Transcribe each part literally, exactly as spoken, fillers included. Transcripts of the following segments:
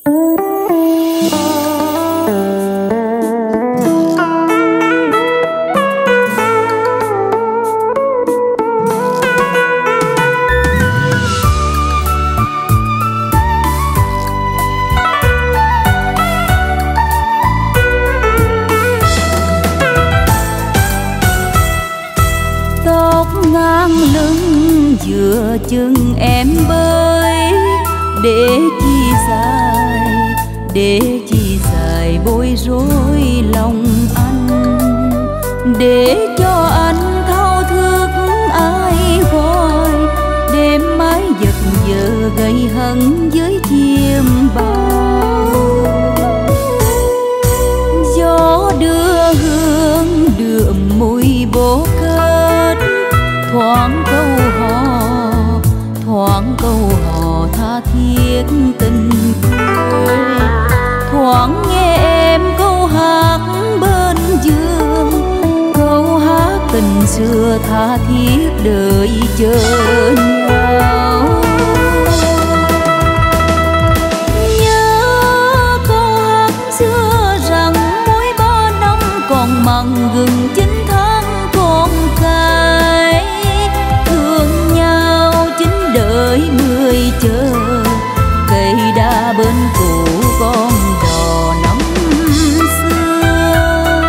giữa chừng em bơi, để chi dài, để chi dài bối rối lòng anh, để cho anh thao thức ai gọi, đêm mãi giật giờ gây hấn với chim bao. Gió đưa hương đượm mùi bồ kết, thoáng câu hò, thoáng câu hò tha thiết tình quê, thoáng nghe em câu hát bên giường, câu hát tình xưa tha thiết đợi chờ nhau. Nhớ câu hát xưa rằng mỗi ba năm còn mặn gừng chín tháng còn cay, thương nhau chính đợi mười chờ, cây đa bên cũ con đò năm xưa.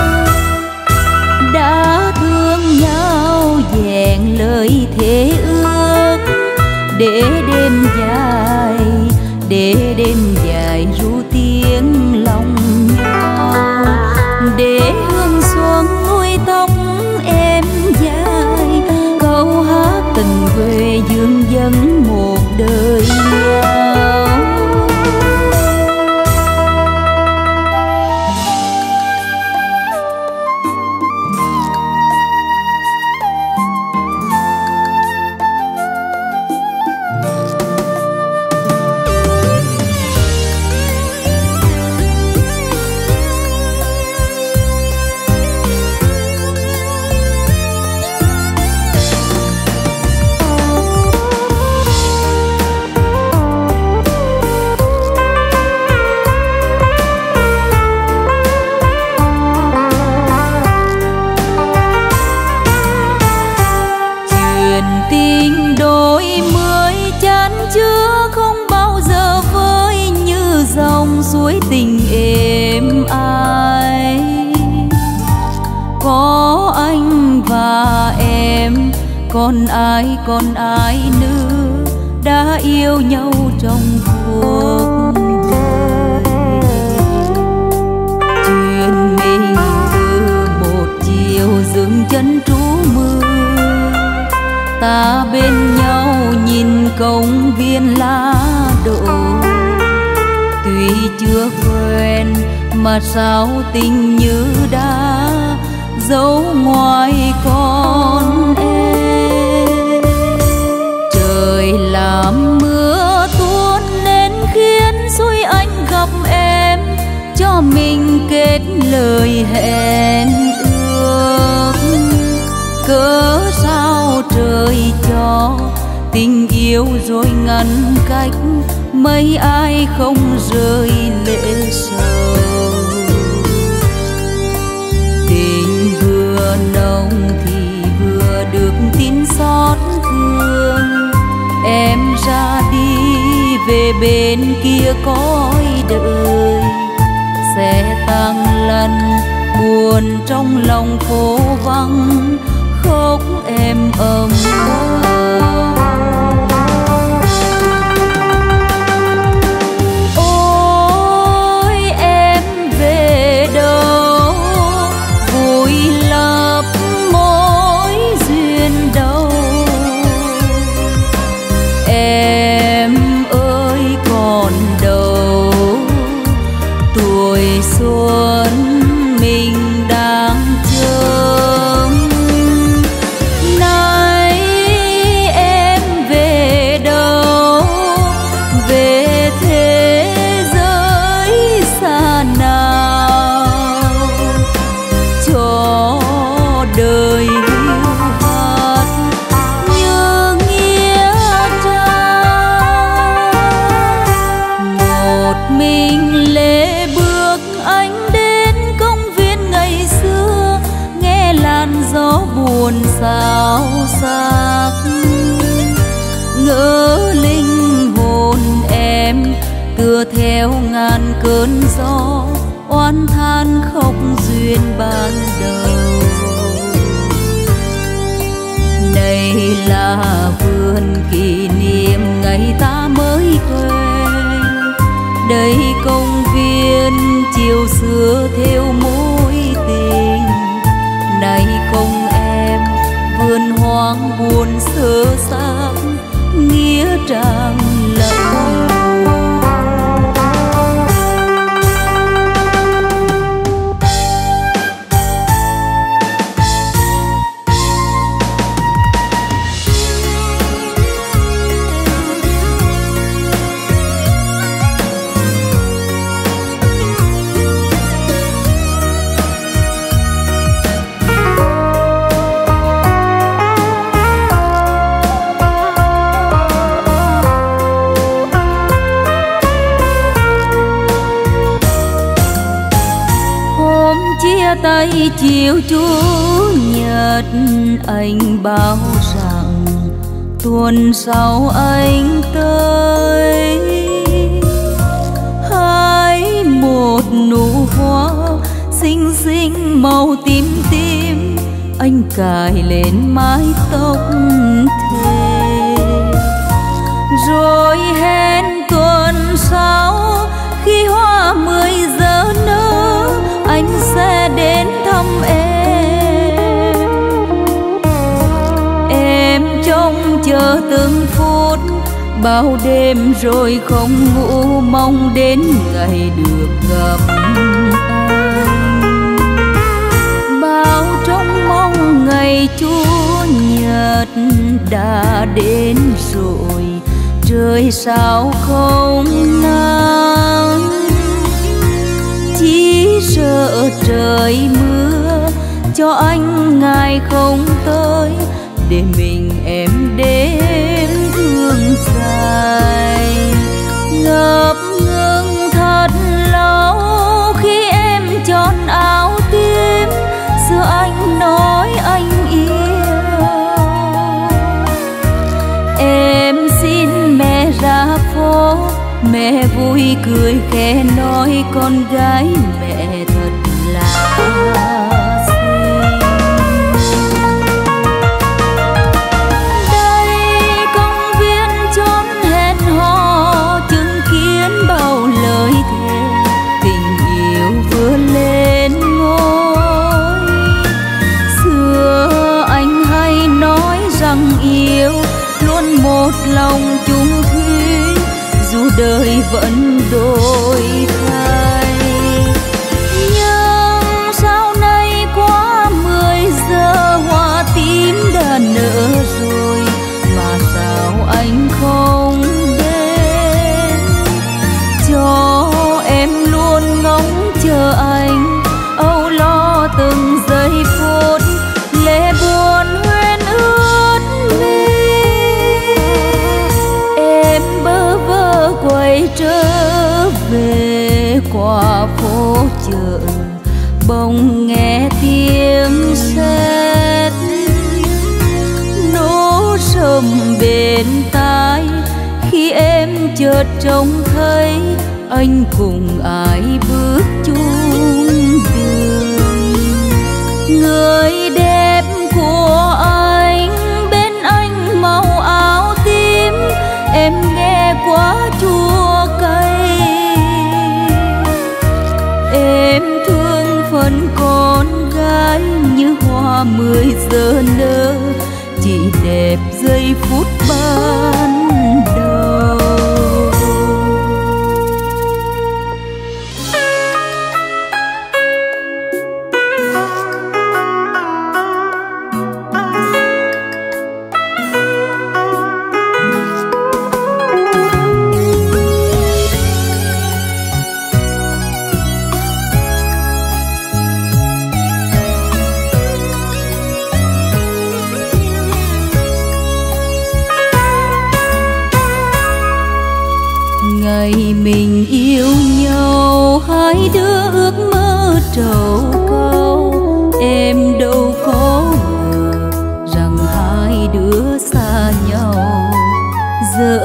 Đã thương nhau vẹn lời thề ước, để đêm dài, để đêm dài ru tiếng lòng nhau, để hương xuân nuôi tóc em dài, câu hát tình quê dương vấn một đời nhau. Suối tình êm ai, có anh và em, còn ai còn ai nữa đã yêu nhau trong cuộc đời. Chuyện mình từ một chiều dừng chân trú mưa, ta bên nhau nhìn công viên lá đổ. Tuy chưa quen mà sao tình như đã giấu ngoài con em. Trời làm mưa tuôn nên khiến xui anh gặp em, cho mình kết lời hẹn ước. Cớ sao trời cho tình yêu rồi ngăn cách, mấy ai không rơi lệ sầu. Tình vừa nồng thì vừa được tin xót thương, em ra đi về bên kia cõi đời, sẽ tăng lần buồn trong lòng phố vắng, khóc em ấm ấm. Xuân mình đang chớm, nay em về đâu, về thế giới xa nào, cho đời hiu hắt như nghĩa trang. Một buồn xao xác. Ngỡ linh hồn em tựa theo ngàn cơn gió, oán than khóc duyên ban đầu. Đây là vườn kỷ niệm ngày ta mới quen, đây công viên chiều xưa theo mối tình. Này không em, vườn hoang buồn sơ xác, nghĩa trang lạnh. Tay chiều Chủ nhật anh báo rằng tuần sau anh tới. Hái một nụ hoa xinh xinh màu tím tím, anh cài lên mái tóc thề. Rồi hẹn tuần sau khi hoa mười giờ nở, anh sẽ đến thăm em. Em trông chờ từng phút, bao đêm rồi không ngủ, mong đến ngày được gặp anh. Bao trông mong ngày Chủ nhật đã đến rồi, trời sao không nắng. Chỉ sợ trời mưa cho anh ngày không tới, để mình em đến thương dài. Ngập ngừng thật lâu khi em chọn áo tím, giờ anh nói anh yêu. Em xin mẹ ra phố, mẹ vui cười khẽ nói con gái mẹ thật là xinh. Đây công viên chốn hẹn hò, chứng kiến bao lời thề, tình yêu vừa lên ngôi. Xưa anh hay nói rằng yêu luôn một lòng chung thủy, dù đời vẫn đổi thay. Nhưng sau này qua mười giờ hoa tím đã nở rồi, mà sao anh không đến? Cho em luôn ngóng chờ anh, âu lo từng giây phút, lệ buồn huyên ướt mi. Em bơ vơ quay trở về qua phố chợ, bỗng nghe tiếng sét nổ sầm bên tai. Khi em chợt trông thấy anh cùng ai bước chung đường, người đẹp của anh bên anh màu áo tím. Em nghe quá chua cay, em thương phần con gái như hoa mười giờ nở, chỉ đẹp giây phút ban đầu. Ngày mình yêu nhau, hai đứa ước mơ trầu cau. Em đâu có ngờ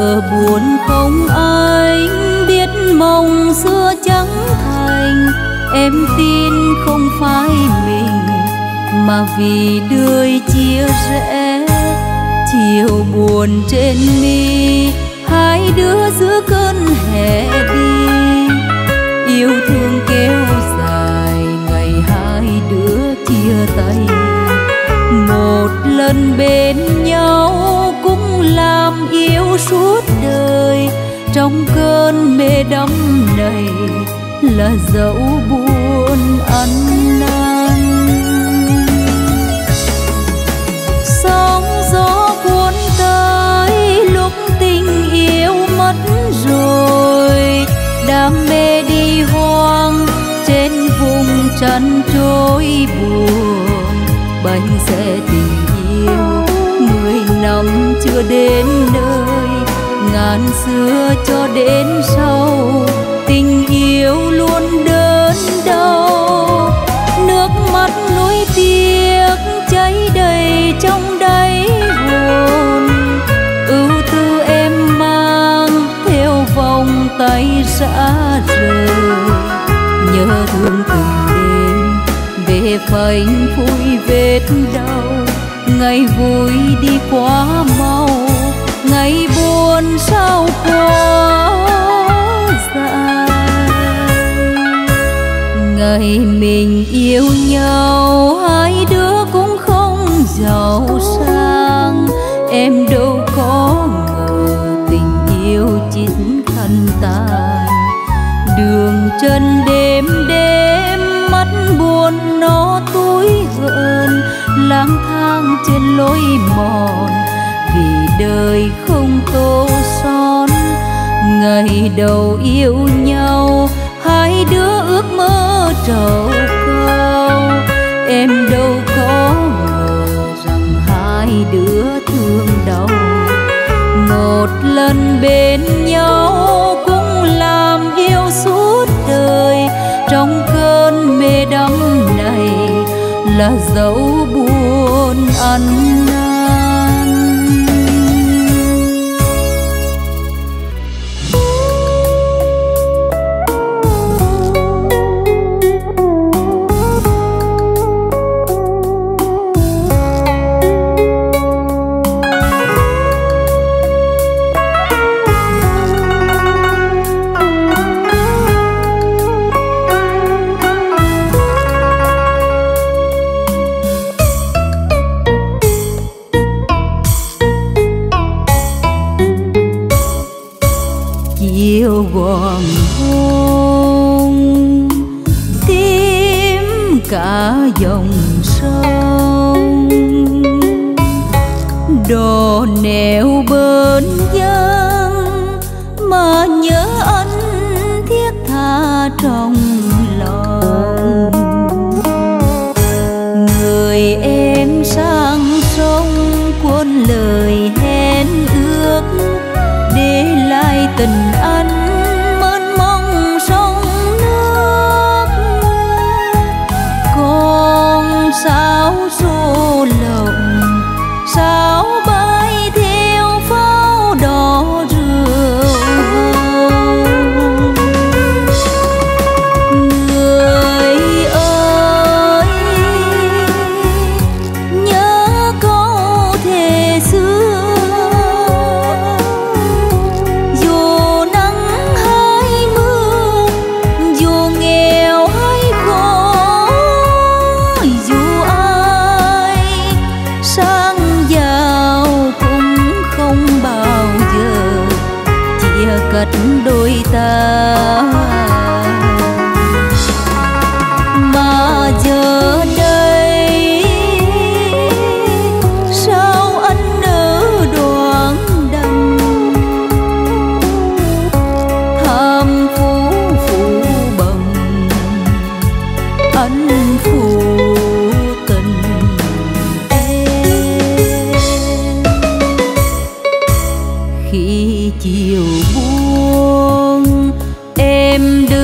giờ buồn không anh biết mong xưa chẳng thành. Em tin không phải mình mà vì đời chia rẽ. Chiều buồn trên mi hai đứa giữa cơn hè đi. Yêu thương kéo dài ngày hai đứa chia tay. Một lần bên nhau cũng làm yêu suốt đời. Trong cơn mê đắm này là dẫu buồn ăn năn. Sóng gió cuốn tới lúc tình yêu mất rồi. Đam mê đi hoang trên vùng trần trôi buồn. Bánh xe tình yêu mười năm chưa đến nơi. Ngàn xưa cho đến sau tình yêu luôn đớn đau. Nước mắt nuối tiếc cháy đầy trong đáy hồn. Ưu tư em mang theo vòng tay rã rời. Nhớ thương từng đêm về phanh phui vết đau. Ngày vui đi quá mau, ngày buồn sao quá dài. Ngày mình yêu nhau hai đứa cũng không giàu sang. Em đâu có ngờ tình yêu chín khăn tàn. Đường chân đêm đêm mắt buồn nó túi hờn. Lang thang trên lối mòn vì đời không tô son. Ngày đầu yêu nhau hai đứa ước mơ trầu cao. Em đâu có ngờ rằng hai đứa thương đau. Một lần bên nhau cũng làm yêu suốt đời. Trong cơn mê đắm này là dẫu buồn ăn năn. Chiều hoàng hôn tím cả dòng sông. Đò neo bên dân mà nhớ anh thiết tha trong lòng. Người em sang sông cuốn lời hẹn ước. Để lại tình anh mênh mông sông nước. Con sáo xô lộng sáo bay theo pháo đỏ rượu hồng. Người ơi nhớ câu thề xưa. Cất đôi ta mà giờ đây sao anh nỡ đoán đành. Tham phú phụ bần anh phụ tình em. Khi chiều buông em đưa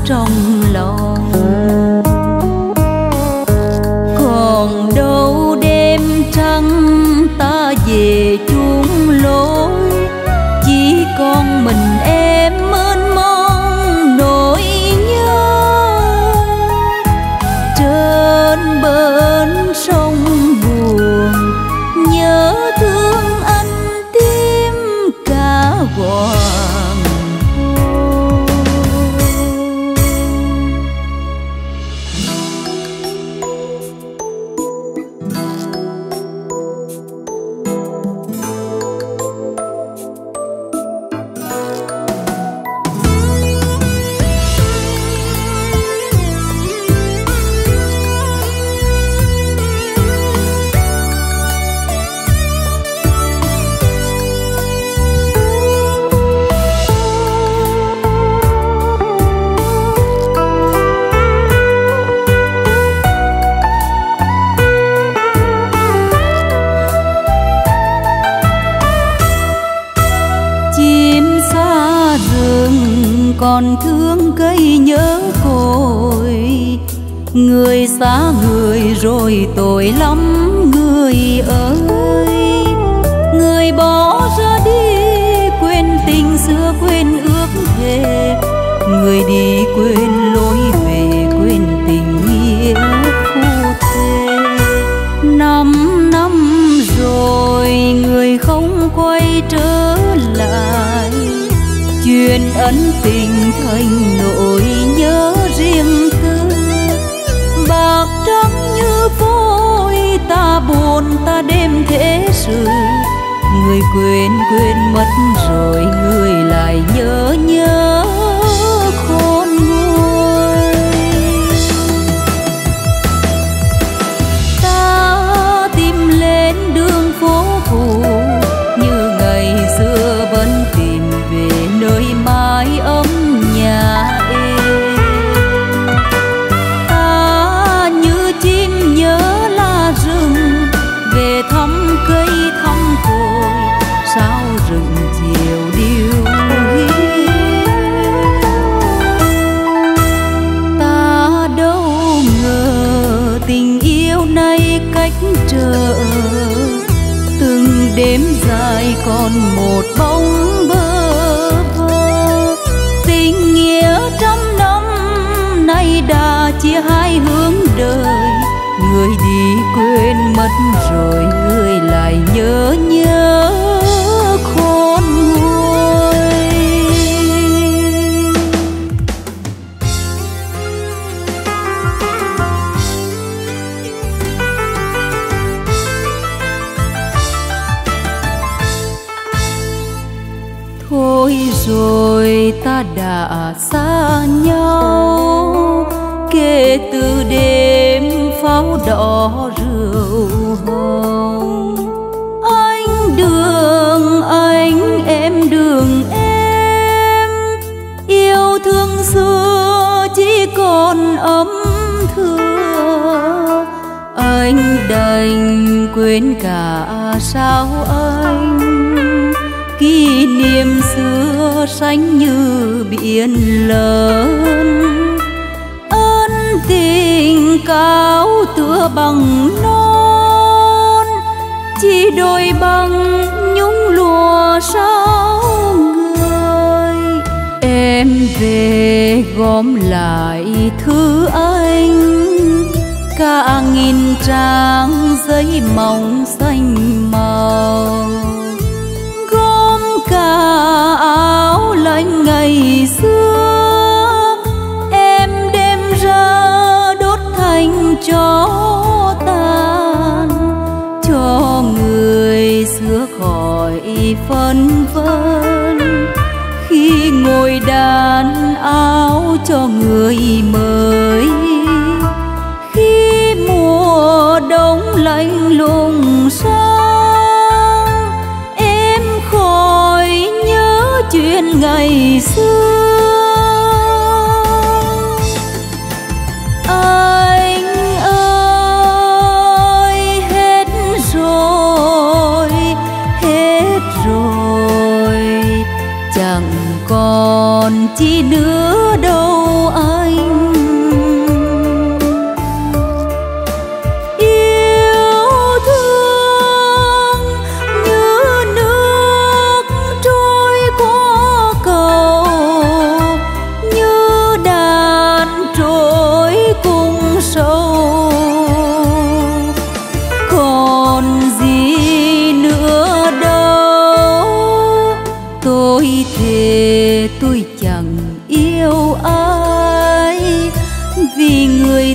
trong lòng. Còn đâu đêm trăng ta về chung lối, chỉ còn mình em mênh mông nỗi nhớ. Trên bến sông buồn nhớ thương anh tim cả hoàng hôn. Còn thương cây nhớ cội, người xa người rồi tội lắm người ơi. Người bỏ ra đi quên tình xưa quên ước thề, người đi quên lối về quên tình nghĩa phu thê. Năm năm rồi người không quay trở lại, chuyện ân tình thành nỗi nhớ riêng tư. Bạc trắng như phôi ta buồn ta đêm thế sự, người quên quên mất rồi người lại nhớ nhớ khôn nguôi. Ta tìm lên đường phố cũ như ngày xưa vẫn tìm về nơi mái ấm nhà êm. Ta như chim nhớ lá rừng về thăm cây thăm cội, sao rừng chiều điêu hiu. Ta đâu ngờ tình yêu này cách trở, từng đêm dài còn một bóng bơ vơ. Tình nghĩa trăm năm nay đã chia hai hướng đời, người đi quên mất rồi người lại nhớ nhớ khôn nguôi. Thôi rồi ta đã xa nhau, kể từ đêm pháo đỏ rượu hồng. Anh đường anh em đường em, yêu thương xưa chỉ còn ấm thưa. Anh đành quên cả sao anh, kỷ niệm xưa xanh như biển lớn. Ân tình cao tựa bằng non, chỉ đôi bằng nhung lụa sao người. Em về gom lại thư anh, cả nghìn trang giấy mỏng xanh màu. Gom cả áo lạnh ngày xưa, em đem ra đốt thành tro tàn, cho người xưa khỏi phân vân. Khi ngồi đàn áo cho người mới, khi mùa đông lạnh lùng sang, em khỏi nhớ chuyện ngày xưa. Anh ơi hết rồi, hết rồi, chẳng còn chi nữa đâu anh.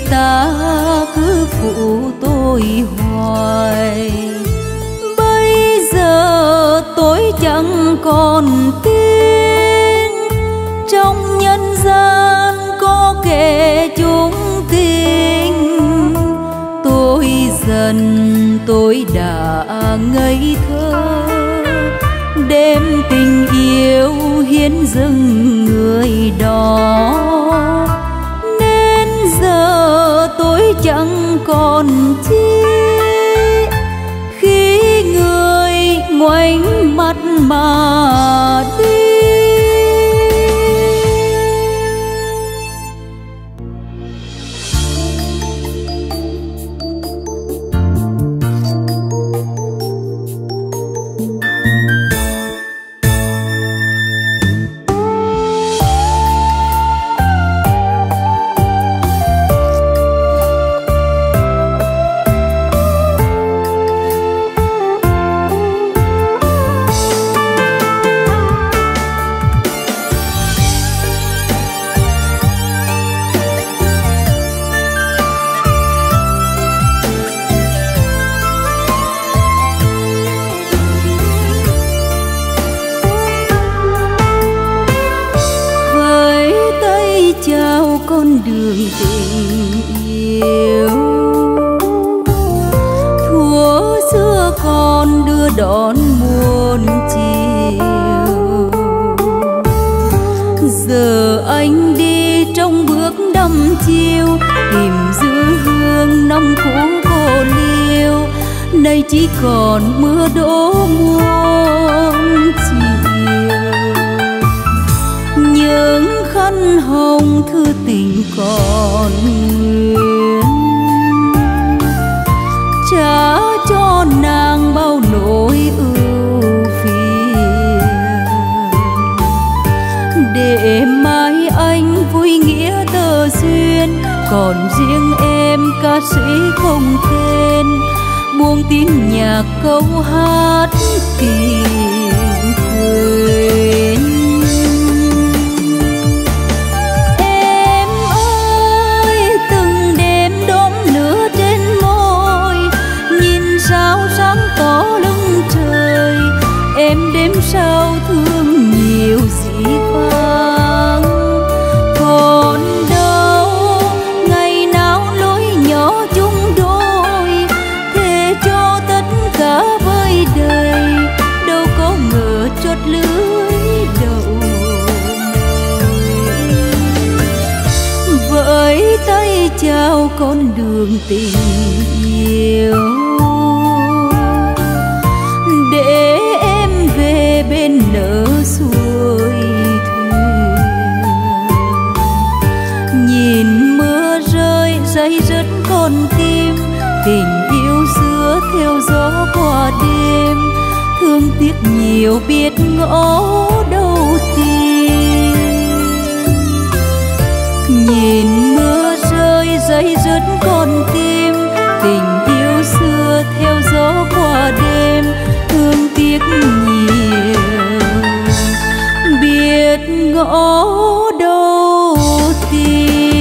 ta cứ phụ tôi hoài. Bây giờ tôi chẳng còn tin trong nhân gian có kẻ chung tình. Tôi dần tôi đã ngây thơ, đem tình yêu hiến dâng người đó. Nên giờ tôi chẳng còn chi khi người ngoảnh mặt mà đi. Con đường tình yêu thuở xưa con đưa đón muôn chiều. Giờ anh đi trong bước đăm chiêu, tìm giữ hương năm cũ cô liêu. Nay chỉ còn mưa đổ muôn chiều. Những khăn hồng thư tình còn nguyên, trả cho nàng bao nỗi ưu phiền. Để mai anh vui nghĩa tơ duyên, còn riêng em ca sĩ không tên, buông tin nhạc câu hát tìm quên. Em đêm sao thương nhiều dĩ vãng, còn đâu ngày nào lối nhỏ chung đôi, thề cho tất cả với đời. Đâu có ngờ chót lưới đầu với tay trao con đường tình yêu. Để về bên nở xuôi thuyền, nhìn mưa rơi dây rớt con tim. Tình yêu xưa theo gió qua đêm, thương tiếc nhiều biết ngõ đâu tìm. Nhìn mưa rơi dây rớt con tim, tình yêu xưa theo gió qua đêm, thương tiếc nhiều biết ngõ đâu tìm.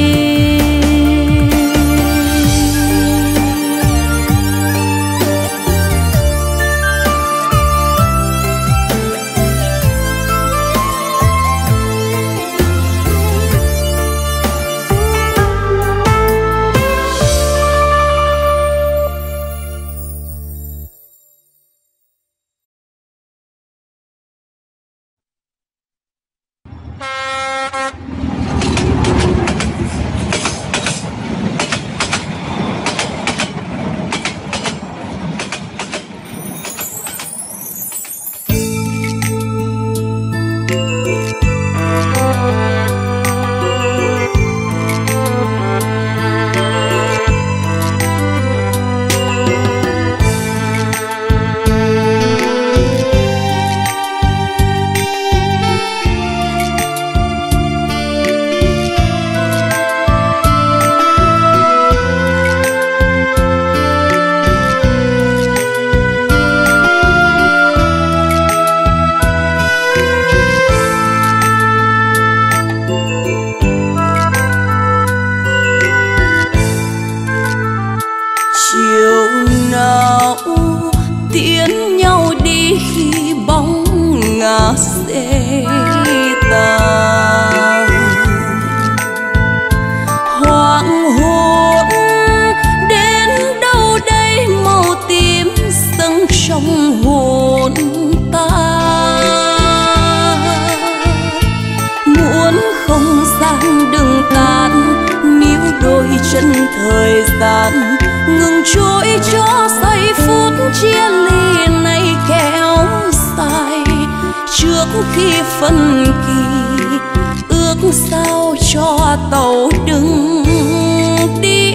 chia ly này kéo dài trước khi phân kỳ, ước sao cho tàu đừng đi.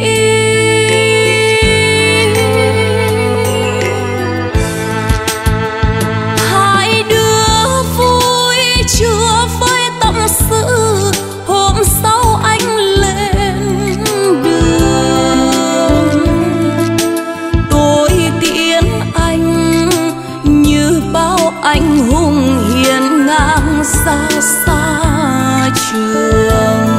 Hai đứa vui chưa với tâm sự, hôm sau anh lên đường. Tôi tiễn anh như bao anh hùng hiền ngang xa xa trường.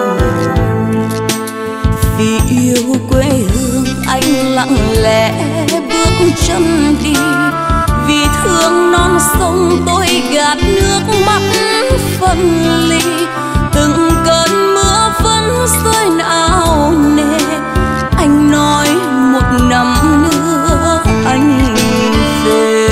Vì yêu quê hương anh lặng lẽ bước chân đi, vì thương non sông tôi gạt nước mắt phân ly. Từng cơn mưa vẫn rơi nào nề, anh nói một năm nữa anh về.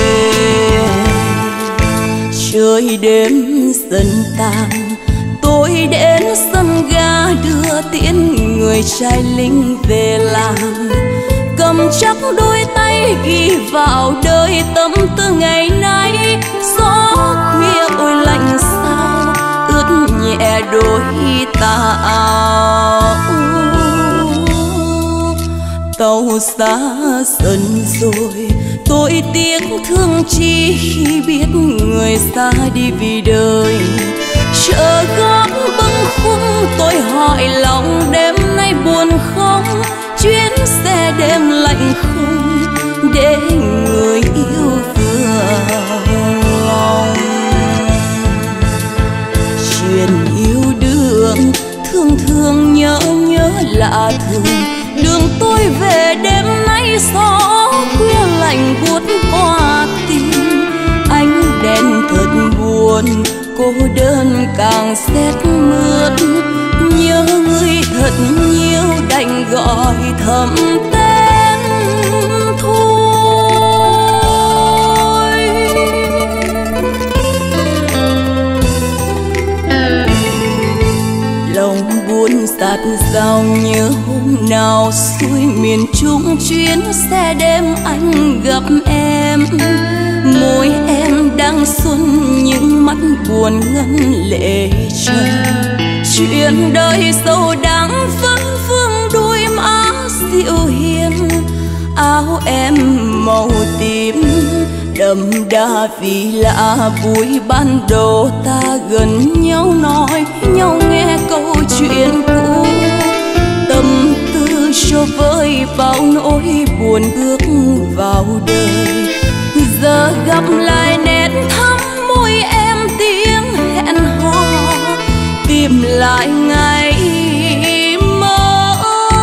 Trời đêm dần tàn, tôi đến sân ga đưa tiễn người trai lính về làng. Cầm chắc đôi tay ghi vào đời tâm tư ngày nay. Gió khuya ôi lạnh sao ướt nhẹ đôi tà áo. Tàu xa dần rồi, tôi tiếc thương chi khi biết người xa đi vì đời. Chợ góc bâng khuâng tôi hỏi lòng đêm nay buồn không, chuyến xe đêm lạnh không để người yêu vừa lòng. Chuyện yêu đương thương thương nhớ nhớ lạ thường, đường tôi về đêm nay gió khuya lạnh buốt qua tim. Ánh đèn thật buồn, cô đơn càng rét mướt. Nhớ người thật nhiều đành gọi thầm tên thôi. Lòng buồn dạt dào nhớ hôm nào xuôi miền Trung chuyến xe đêm anh gặp em. Môi em đang xuân những mắt buồn ngân lệ trần. Chuyện đời sâu đắng vẫn vương đôi má dịu hiền. Áo em màu tím đậm đà vì lạ buổi ban đầu ta gần nhau nói nhau nghe câu chuyện cũ. Tâm tư cho vơi bao nỗi buồn bước vào đời. Giờ gặp lại nét thắm môi em tiếng hẹn hò, tìm lại ngày mơ.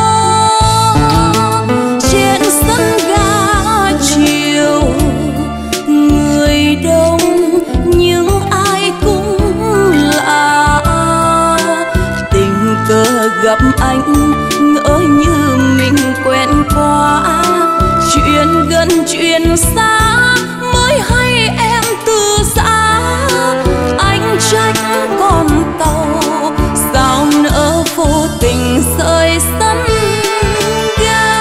Trên sân ga chiều người đông nhưng ai cũng lạ. Tình cờ gặp anh ngỡ như mình quen qua. Chuyện gần chuyện xa mới hay em từ xa. Anh trách con tàu sao nỡ vô tình rời sân ga.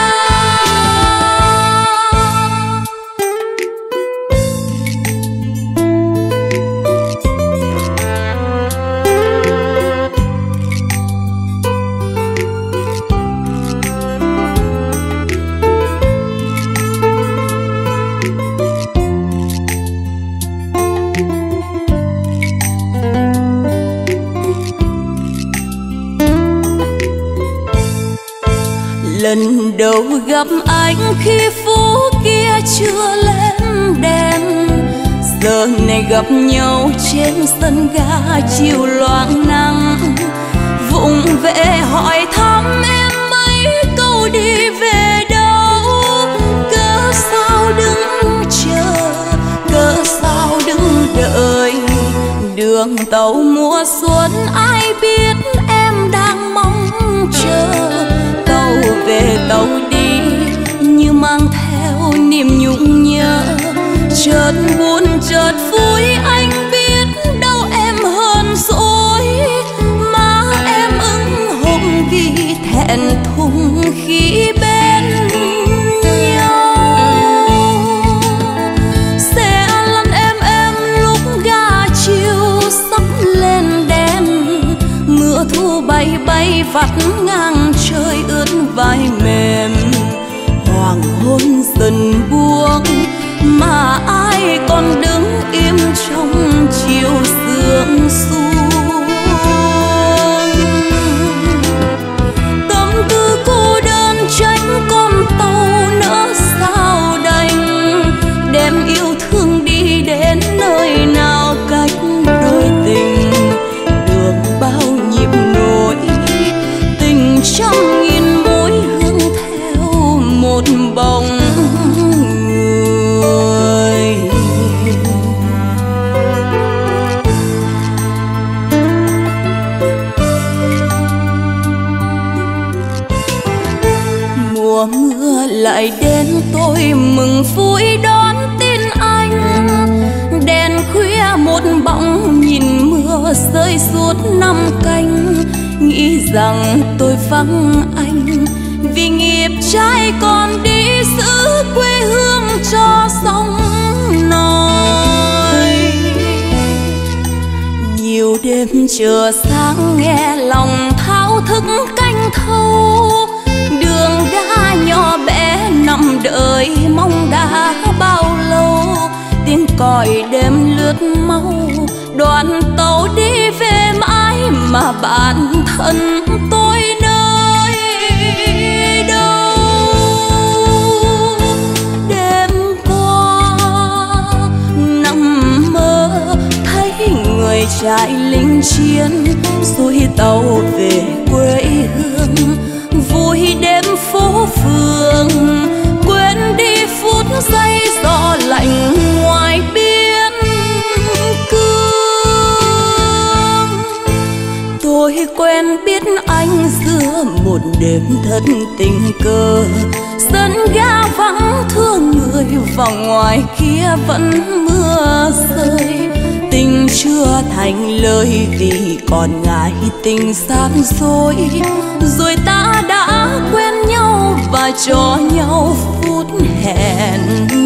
Lần đầu gặp anh khi phố kia chưa lên đèn, giờ này gặp nhau trên sân ga chiều loang nắng. Vụng về hỏi thăm em mấy câu đi về đâu. Cớ sao đứng chờ, cớ sao đứng đợi. Đường tàu mùa xuân ai biết em đang mong chờ. Tàu về tàu đi như mang theo niềm nhung nhớ. Chợt buồn chợt vui anh biết đâu em hơn dỗi. Má em ửng hồng vì thẹn thùng khi bên nhau. vắt ngang trời ướt vai mềm. Hoàng hôn dần buông mà ai còn đứng im trong chiều sương xuống. Tâm tư cô đơn tránh con tàu nỡ sao đành, đem yêu thương đi đến nơi nào cách đôi tình. Đường bao nhịp nỗi tình trăm nghìn mối hướng theo một bóng người. Mùa mưa lại đến tôi mừng vui đón tin anh. Đèn khuya một bóng nhìn mưa rơi suốt năm canh. Nghĩ rằng tôi vắng anh vì nghiệp trai còn đi giữ quê hương cho sông nổi. Nhiều đêm chờ sáng nghe lòng thao thức canh thâu. Đường đá nhỏ bé nằm đợi mong đã bao lâu. Tiếng còi đêm lướt mau đoàn tàu đi về mãi mà bản thân tôi nơi đâu. Đêm qua nằm mơ thấy người trại lính chiến xuôi tàu về quê hương. Vui đêm phố phường quên đi phút giây gió lạnh ngoài biên cương. Tôi quen biết anh giữa một đêm thất tình cờ. Sân ga vắng thương người vòng ngoài kia vẫn mưa rơi. Tình chưa thành lời vì còn ngại tình gian dối. Rồi ta đã quen nhau và cho nhau phút hẹn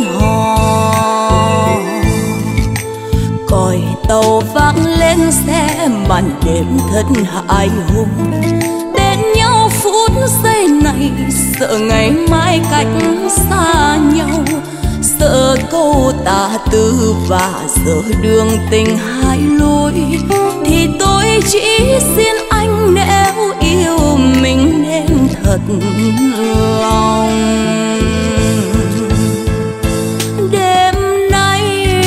hò. Còi tàu vang lên xe màn đêm thật hài hùng. Bên nhau phút giây này sợ ngày mai cách xa nhau. Sợ câu tà tư và sợ đường tình hai lối. Thì tôi chỉ xin anh nếu yêu mình nên thật lòng. Đêm nay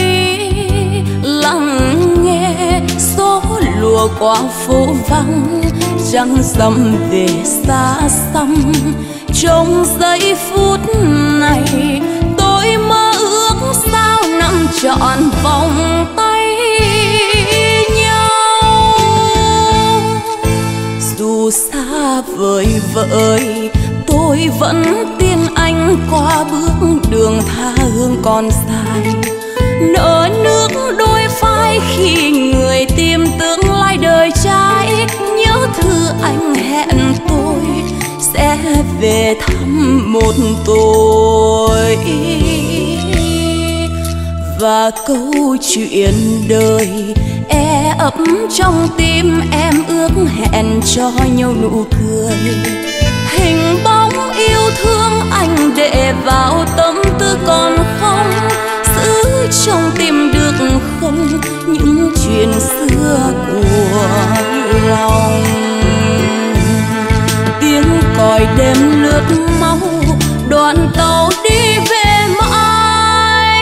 lắng nghe gió lùa qua phố vắng. Trăng rằm về xa xăm. Trong giây phút này tôi mơ ước sao nằm trọn vòng tay nhau. Dù xa vời vợi tôi vẫn tin anh qua bước đường tha hương còn dài. Nở nước đôi vai khi người tìm tương lai đời trai. Nhớ thư anh hẹn tôi sẽ về thăm một tôi. Và câu chuyện đời e ấp trong tim em ước hẹn cho nhau nụ cười. Hình bóng yêu thương anh để vào tâm tư còn không. Giữ trong tim được không những chuyện xưa của lòng. Tiếng còi đêm lướt mau đoàn tàu đi về mãi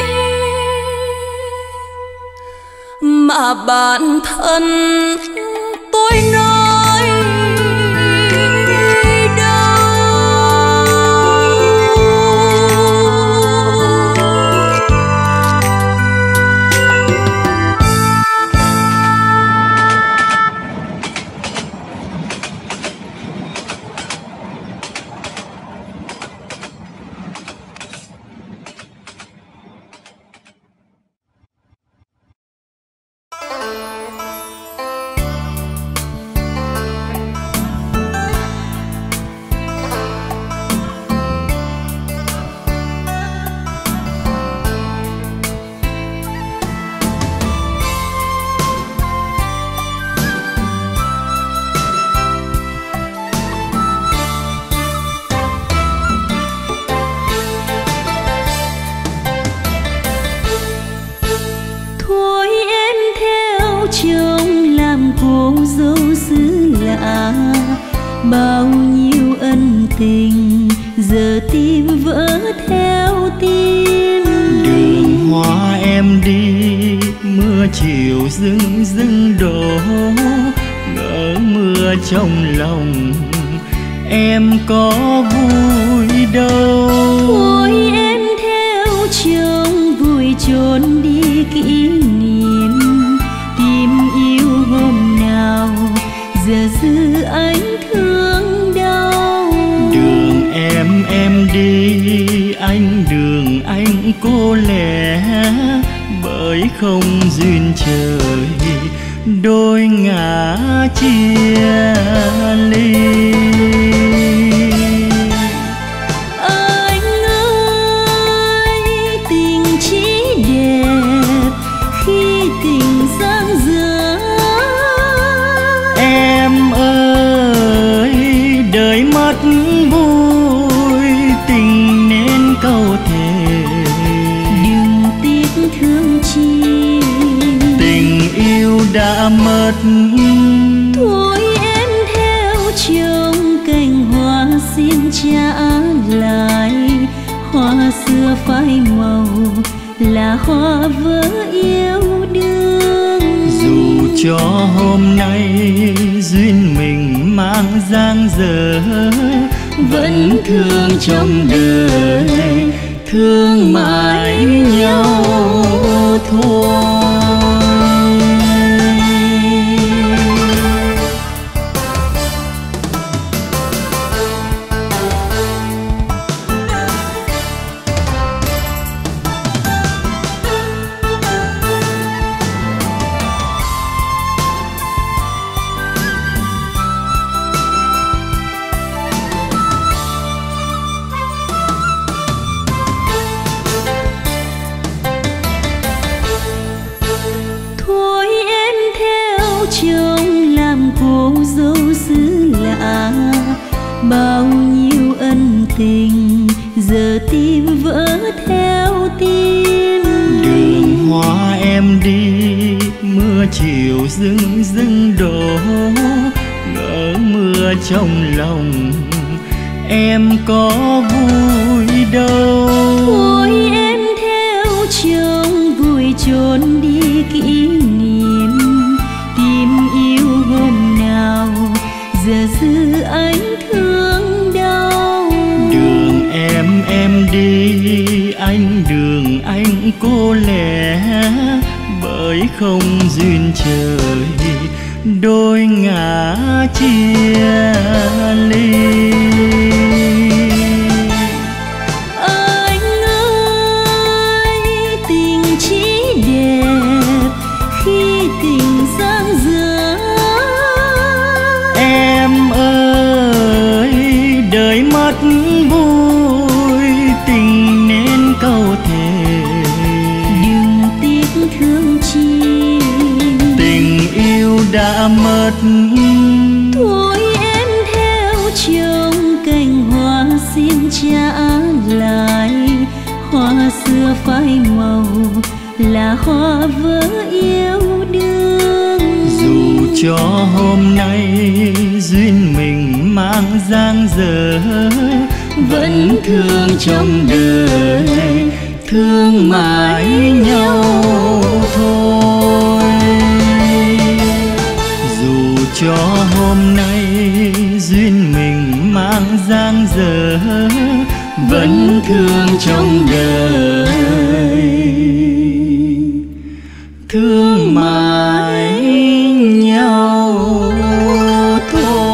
mà bản thân tôi nơi đâu. tình, giờ tim vỡ theo tim. Đường hoa em đi, mưa chiều rưng rưng đổ, ngỡ mưa trong lòng em có vui đâu. Thôi em theo chồng vui trốn đi kỷ niệm, tìm yêu hôm nào giờ dư anh thương đau. Đường em em đi, anh đường anh cô lẻ, bởi không duyên trời đôi ngả chia ly. Anh ơi tình chỉ đẹp khi tình giang dở. Em ơi đời mất vui, tình nên câu thề Đừng tiếc thương chi, tình yêu đã mất. thôi em theo chồng cành hoa xin trả lại. Hoa xưa phai màu là hoa vỡ yêu đương. Dù cho hôm nay duyên mình mang dang dở, vẫn thương trong đời, thương mãi nhau thôi. Thôi em theo chồng làm cô dâu xứ lạ. Bao nhiêu ân tình giờ tim vỡ theo tim. Đường hoa em đi, mưa chiều rưng rưng đổ, ngỡ mưa trong lòng em có vui đâu. Thôi em theo chồng vui trốn đi kỷ niệm, tìm yêu hôm nào giờ dư anh thương đau. Đường em em đi, anh đường anh cô lẻ, bởi không duyên trời đôi ngả chia ly. Anh ơi tình chỉ đẹp khi tình giang dở. Em ơi đời mất vui, tình nên câu thề Đừng tiếc thương chi, tình yêu đã mất. thôi em theo chồng cành hoa xin trả lại. Hoa xưa phai màu là hoa vỡ yêu đương. Dù cho hôm nay duyên mình mang dang dở, vẫn thương trong đời, thương mãi nhau thôi. Dù cho hôm nay duyên mình mang dang dở, vẫn thương trong đời, thương mãi nhau thôi.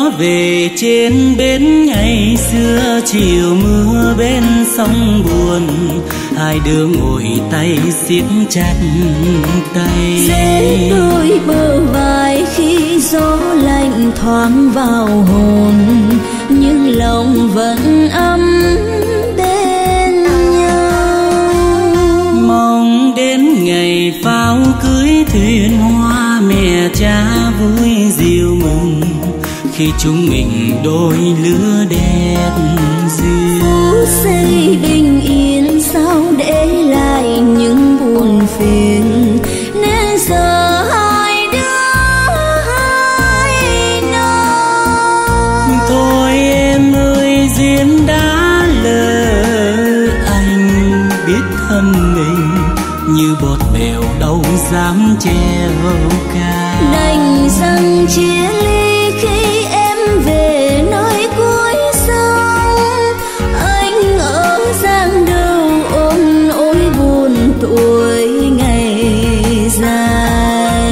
nhớ về trên bến ngày xưa, chiều mưa bên sông buồn, hai đứa ngồi tay siết chặt tay. Duyên đôi bờ vai khi gió lạnh thoáng vào hồn, nhưng lòng vẫn ấm bên nhau. Mong đến ngày pháo cưới thuyền hoa, mẹ cha vui diều mừng, khi chúng mình đôi lứa đẹp duyên. Phút giây bình yên sao để lại những buồn phiền, nên giờ hai đứa hai nơi. Thôi em ơi duyên đã lỡ, anh biết thân mình như bọt bèo đâu dám treo cao. Đành rằng chia ly khi em về nơi cuối sông, anh ở giang đầu ôm ôi buồn tuổi ngày dài.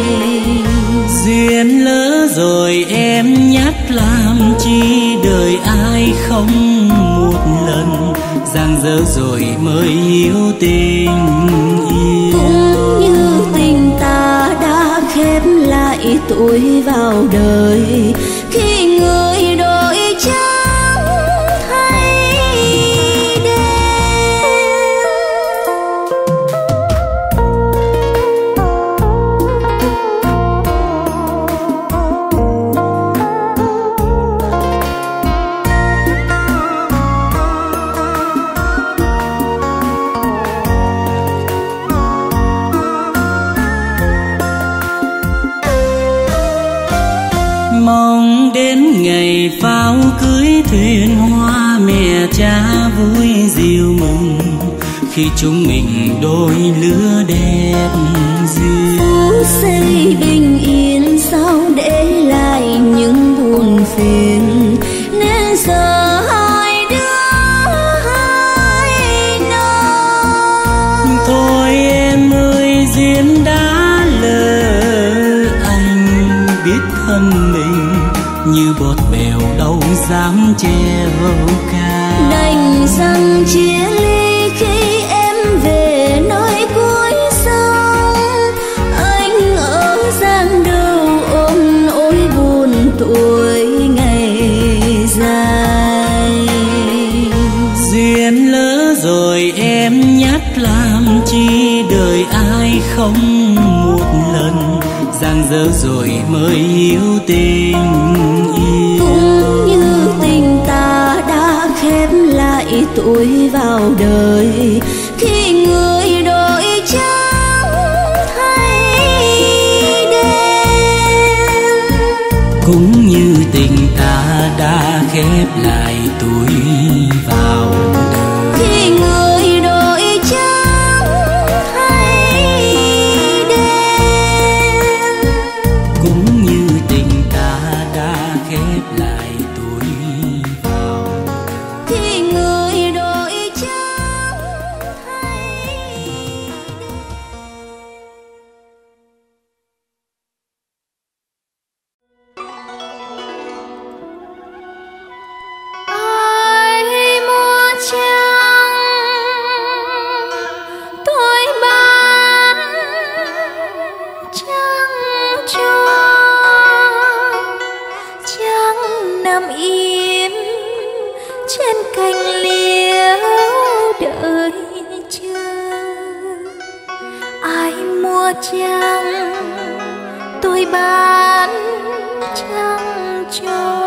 Duyên lỡ rồi em nhắc làm chi, đời ai không một lần, giang dở rồi mới hiểu tình yêu. Cũng như tình ta đã khép lại tuổi vào đời, khi người đổi trắng thay đen. Mong đến ngày pháo cưới thuyền hoa, mẹ cha vui diều mừng, khi chúng mình đôi lứa đẹp duyên. Phút giây bình yên sao để lại những buồn phiền, nên giờ hai đứa hai nơi. Thôi em ơi duyên đã lỡ, anh biết thân mình như bọt bèo đâu dám treo cao. Đành rằng chia ly khi em về nơi cuối sông, anh ở giang đầu ôm ôi buồn tuổi ngày dài. Duyên lỡ rồi em nhắc làm chi, đời ai không một lần, giang dở rồi mới hiểu tình yêu. Cũng như tình ta đã khép lại tuổi vào đời, khi người đổi trắng thay đen. Cũng như tình ta đã khép lại tuổi vào đời, Khi người đổi trắng thay đen. cũng như tình ta đã khép lại tuổi vào đời. Khi người đổi trắng thay ai mua trắng tôi bán trắng cho trắng nằm im trên cành liễu đợi chờ. Ai mua trắng tôi bán trắng cho,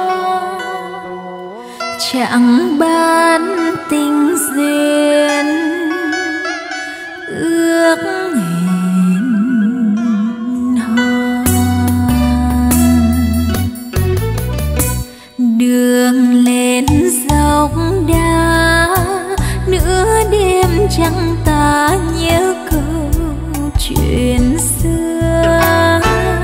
chẳng bán tình duyên ước hẹn hò. Đường lên dốc đá, nửa đêm trăng ta nhớ câu chuyện xưa.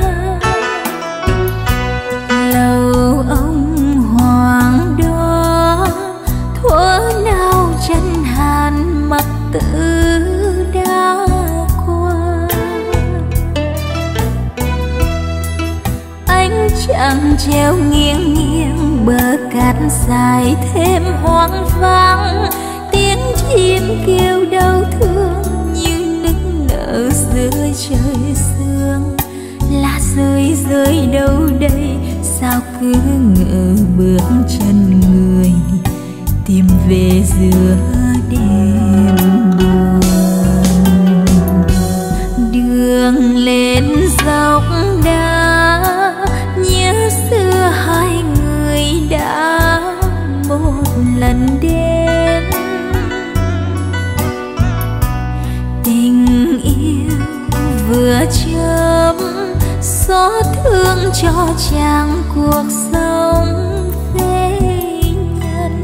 Lầu ông hoàng đó thuở nào chân hàn mặt tử đã qua. Ánh trăng treo nghiêng bờ cát dài thêm hoang vắng, tiếng chim kêu đau thương như nức nở giữa trời sương. Lá rơi rơi đâu đây, sao cứ ngỡ bước chân người tìm về giữa đêm buồn. Đường lên dốc đá, nhớ xưa hai người đã một lần đến. Tình yêu vừa chớm, xót thương cho chàng cuộc sống phế nhân.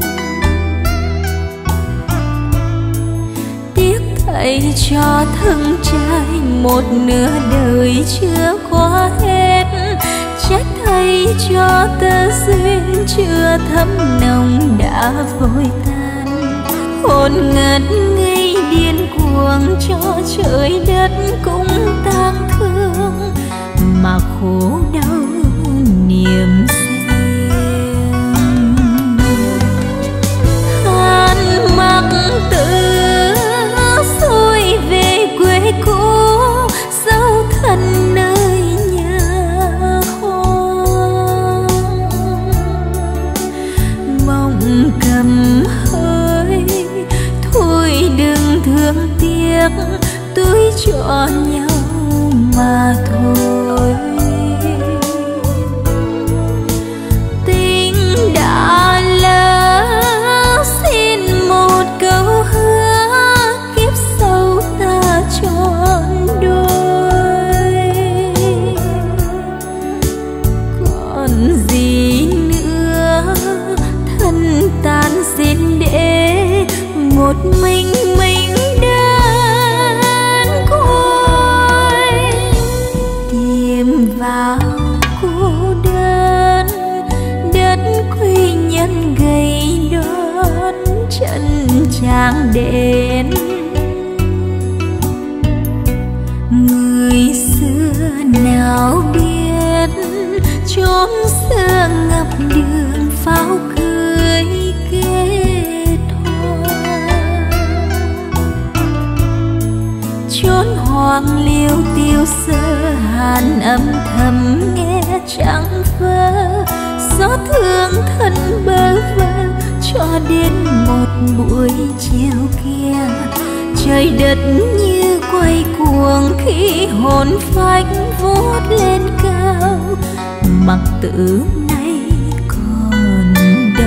Tiếc thay cho thân trai một nửa đời chưa qua hết, trách thay cho tơ duyên chưa thấm nồng đã vội tan. Hồn ngất ngây điên cuồng cho trời đất cũng tang thương, mà khổ đau niềm riêng. Han mặc tử xuôi về quê cũ, dấu thân nơi nhà hoang. Mong cầm hơi thôi đừng thương tiếc, túi cho nhau mà thôi. Tình đã lỡ, xin một câu hứa kiếp sau ta trọn đôi. Còn gì nữa, thân tan xin để một mình mình đơn côi. Tìm vào cô đơn, đất quy nhân gầy đón chân chàng đến. Người xưa nào biết, chốn xưa ngập đường pháo cưới kết hoa. Chốn hoang liêu tiêu sơ hàn âm thầm nghe chẳng vỡ. Gió thương thân bơ vơ cho đến một buổi chiều kia. Trời đất như quay cuồng khi hồn phách vút lên cao, mặc tử nay còn đâu.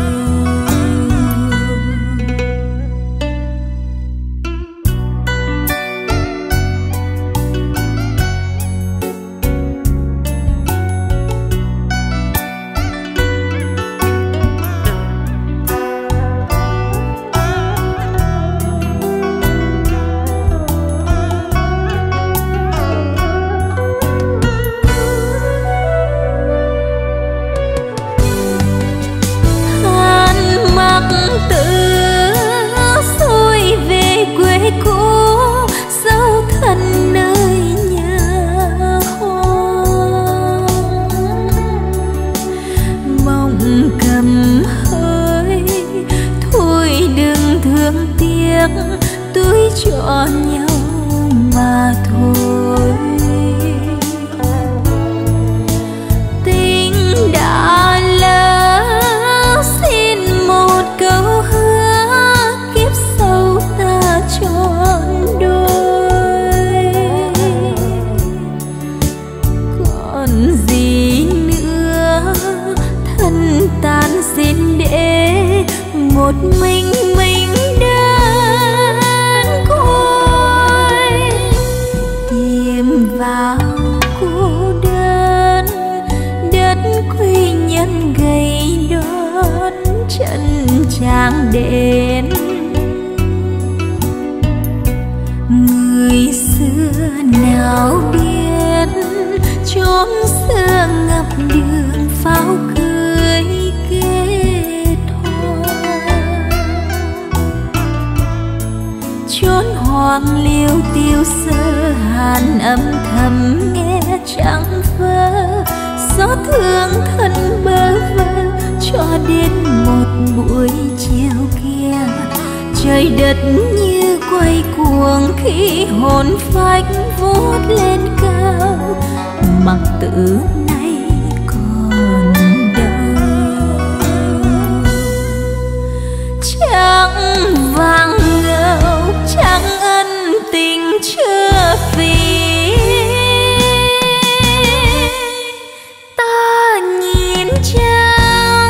Túi cho nhau mà thôi. Tình đã lỡ, xin một câu hứa kiếp sau ta trọn đôi. Còn gì nữa, thân tan xin để một mình mình vào cô đơn, đất quy nhân gầy đón chân chàng đến. Người xưa nào biết, chốn xưa ngập đường pháo cưới kết hoa. Chốn hoang liêu tiêu sơ hàn âm thầm nghe chẳng vỡ. Gió thương thân bơ vơ nguyệt như quay cuồng khi hồn phách vút lên cao, mặc tử nay còn đâu. Trăng vàng ngâu trăng ân tình chưa phí, ta nhìn trăng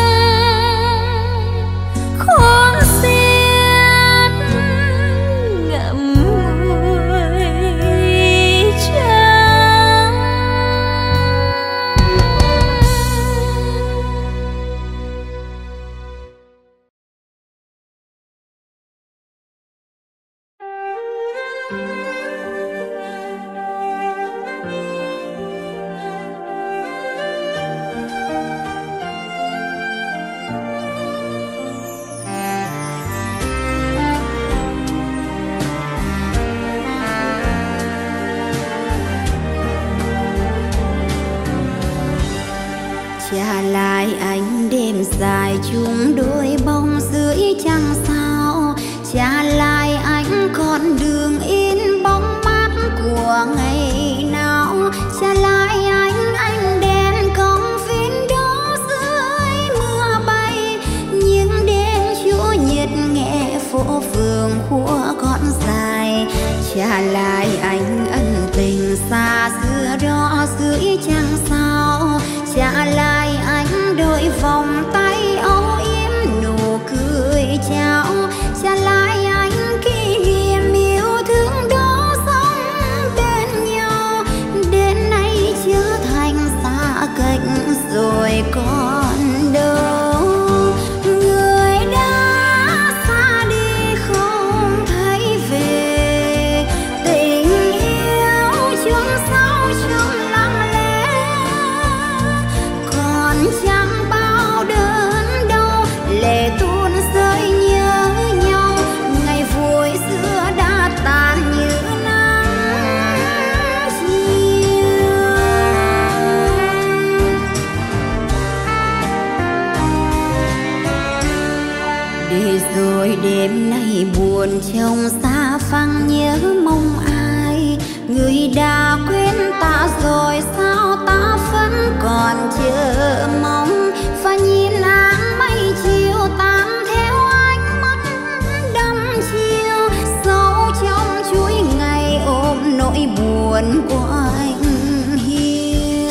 khôn xiết ngậm ngùi trăng. Trả lại anh đêm dài chung đôi bóng dưới trăng sao, trả lại anh con đường in bóng mát của ngày nào, trả lại anh ánh đèn công viên đó dưới mưa bay, những đêm chúa nhật nghe phố phường của con dài, trả lại anh ân tình xa xưa đó dưới trăng sao, trả lại anh đôi vòng tay âu yếm nụ cười chào, trả lại anh kỷ niệm yêu thương đó sống bên nhau, đến nay trở thành xa cách rồi còn đâu. Người đã xa đi không thấy về, tình yêu chôn sâu trong lặng lẽ, còn chẳng bao đớn đau lệ tuôn rơi nhớ nhau, ngày vui xưa đã tàn như nắng chiều. Để rồi đêm nay buồn trong xa phăng nhớ mong ai, người đã quên ta rồi sao ta vẫn còn chờ mong, và nhìn áng mây chiều tan theo ánh mắt đăm chiều, sâu trong chuỗi ngày ôm nỗi buồn của anh hiu.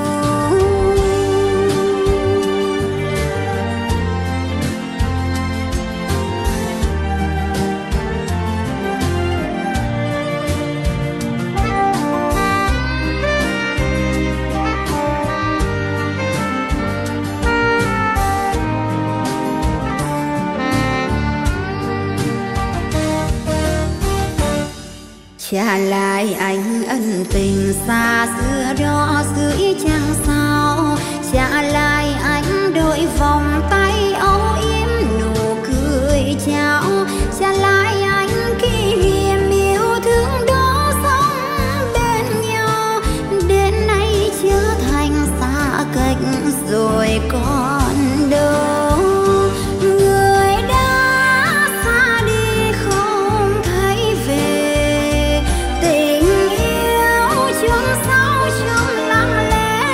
Trả lại anh ân tình xa xưa đó dưới trăng sao, trả lại anh đôi vòng tay âu yếm nụ cười chào, trả lại anh kỷ niệm yêu thương đó sống bên nhau, đến nay trở thành xa cách rồi còn đâu. Người đã xa đi không thấy về, tình yêu chôn sâu trong lặng lẽ,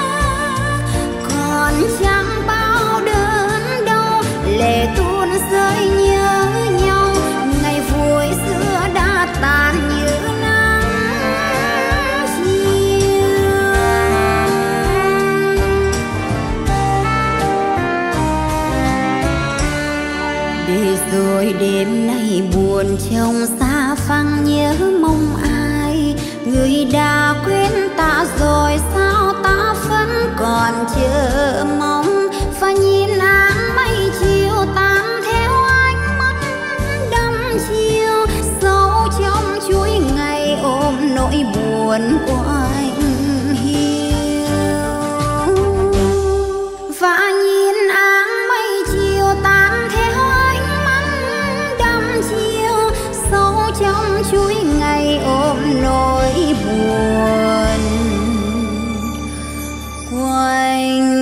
còn chẳng bao đớn đau lệ tuôn rơi nhớ nhau, ngày vui xưa đã tàn như nắng chiều. Để rồi đêm nay buồn trong xa phăng nhớ mong ai, người đã quên ta rồi sao ta vẫn còn chờ mong, và nhìn áng mây chiều tan theo ánh mắt đăm chiều, sâu trong chuỗi ngày ôm nỗi buồn của anh hiu. Và nhìn áng mây chiều tan theo ánh mắt đăm chiều, sâu trong chuỗi ngày ôm nỗi buồn của anh.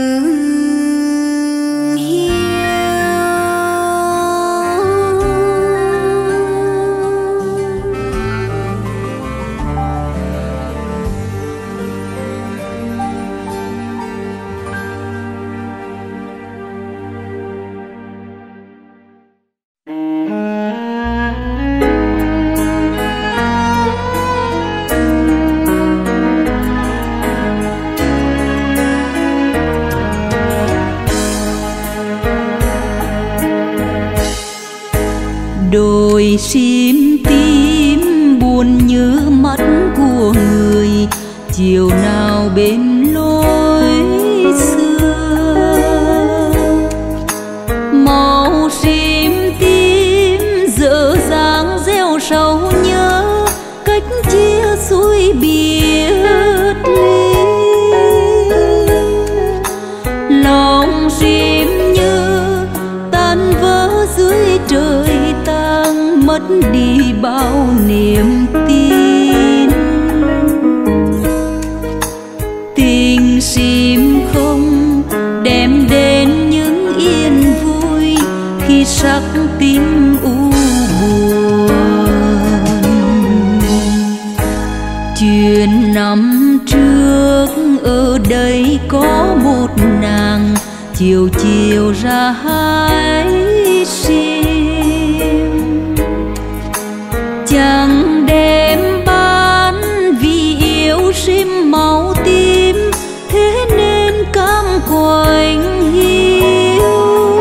đồi sim tím buồn như mắt của người chiều nào bên lối xưa. Màu sim tím dở dáng gieo sầu nhớ cách chia xuôi biệt ly. Lòng sim như tan vỡ dưới trời tang mất đi bao niềm tin. Tình sim không đem đến những yên vui khi sắc tím u buồn. Chuyện năm trước ở đây có một nàng chiều chiều ra hái sim, chẳng đem bán vì yêu sim máu tim, thế nên cam quạnh hiu.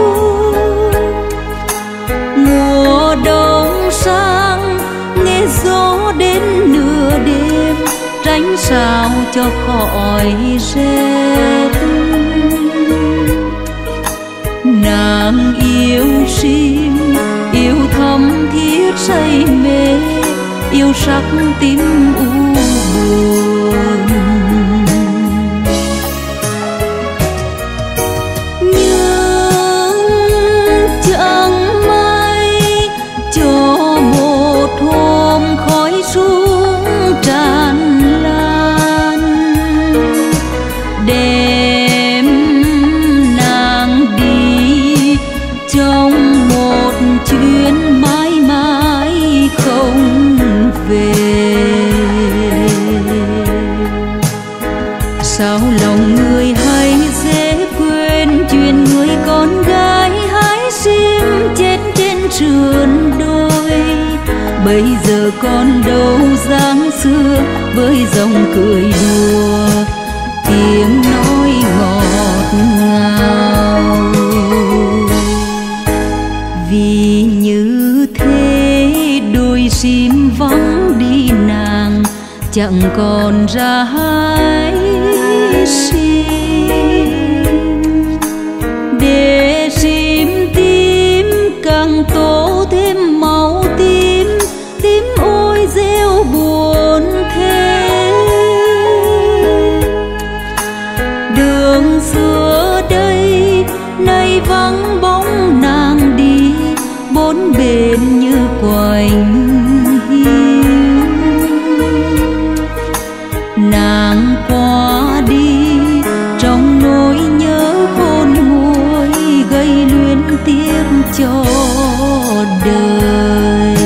Mùa đông sang nghe gió đến nửa đêm, tránh sao cho khỏi rét. Nàng yêu sim yêu thắm thiết say mê, yêu sắc tím u buồn. Nhưng chẳng may cho một hôm khói xuống tràn lan, đem nàng đi trong một chuyến mãi mãi không về. Sao lòng người hay dễ quên chuyện người con gái hái sim chết trên sườn đồi. Bây giờ còn đâu dáng xưa với dòng cười đùa, tiếng nói ngọt ngào. Vì như thế đôi sim vắng đi nàng chẳng còn ra hái sim. Để sim tím càng tô thêm màu tím, tím ôi rêu buồn thế. Đường xưa đây nay vắng bóng nàng đi, bốn bên như quạnh hiu. Nàng qua đi trong nỗi nhớ khôn nguôi, gây luyến tiếc cho đời.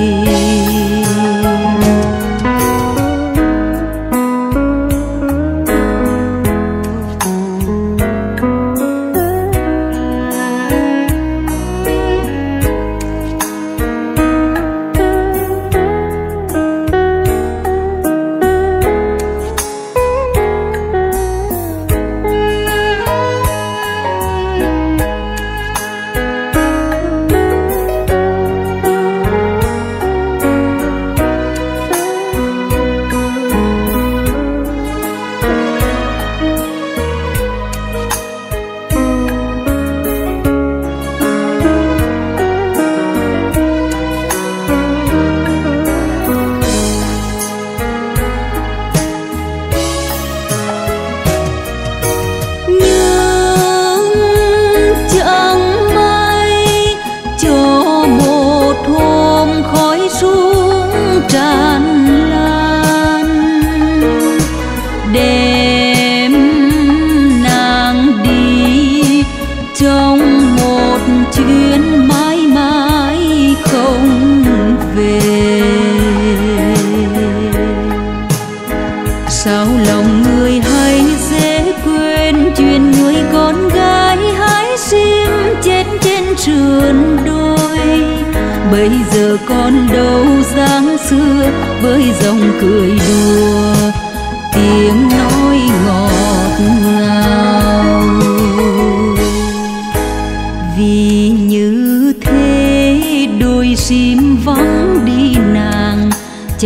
Sao lòng người hay dễ quên chuyện người con gái hái sim chết trên sườn đồi. Bây giờ còn đâu dáng xưa với dòng cười đùa, tiếng nói ngọt ngào. Vì như thế đôi sim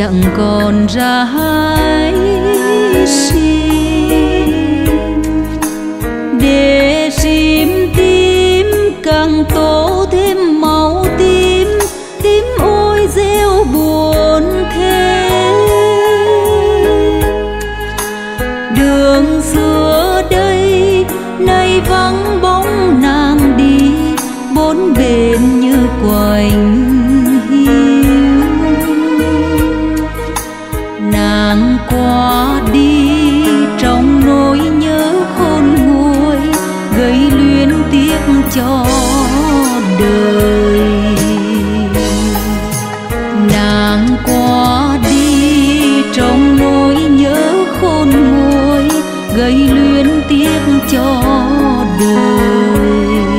chẳng còn rái sim, để sim tím càng tô thêm màu tím, tím ôi rêu buồn thêm. Đường xưa đây nay vắng bóng nàng đi, bốn bên như quạnh hiu. Nàng qua đi trong nỗi nhớ khôn nguôi, gây luyến tiếc cho đời. Nàng qua đi trong nỗi nhớ khôn nguôi, gây luyến tiếc cho đời.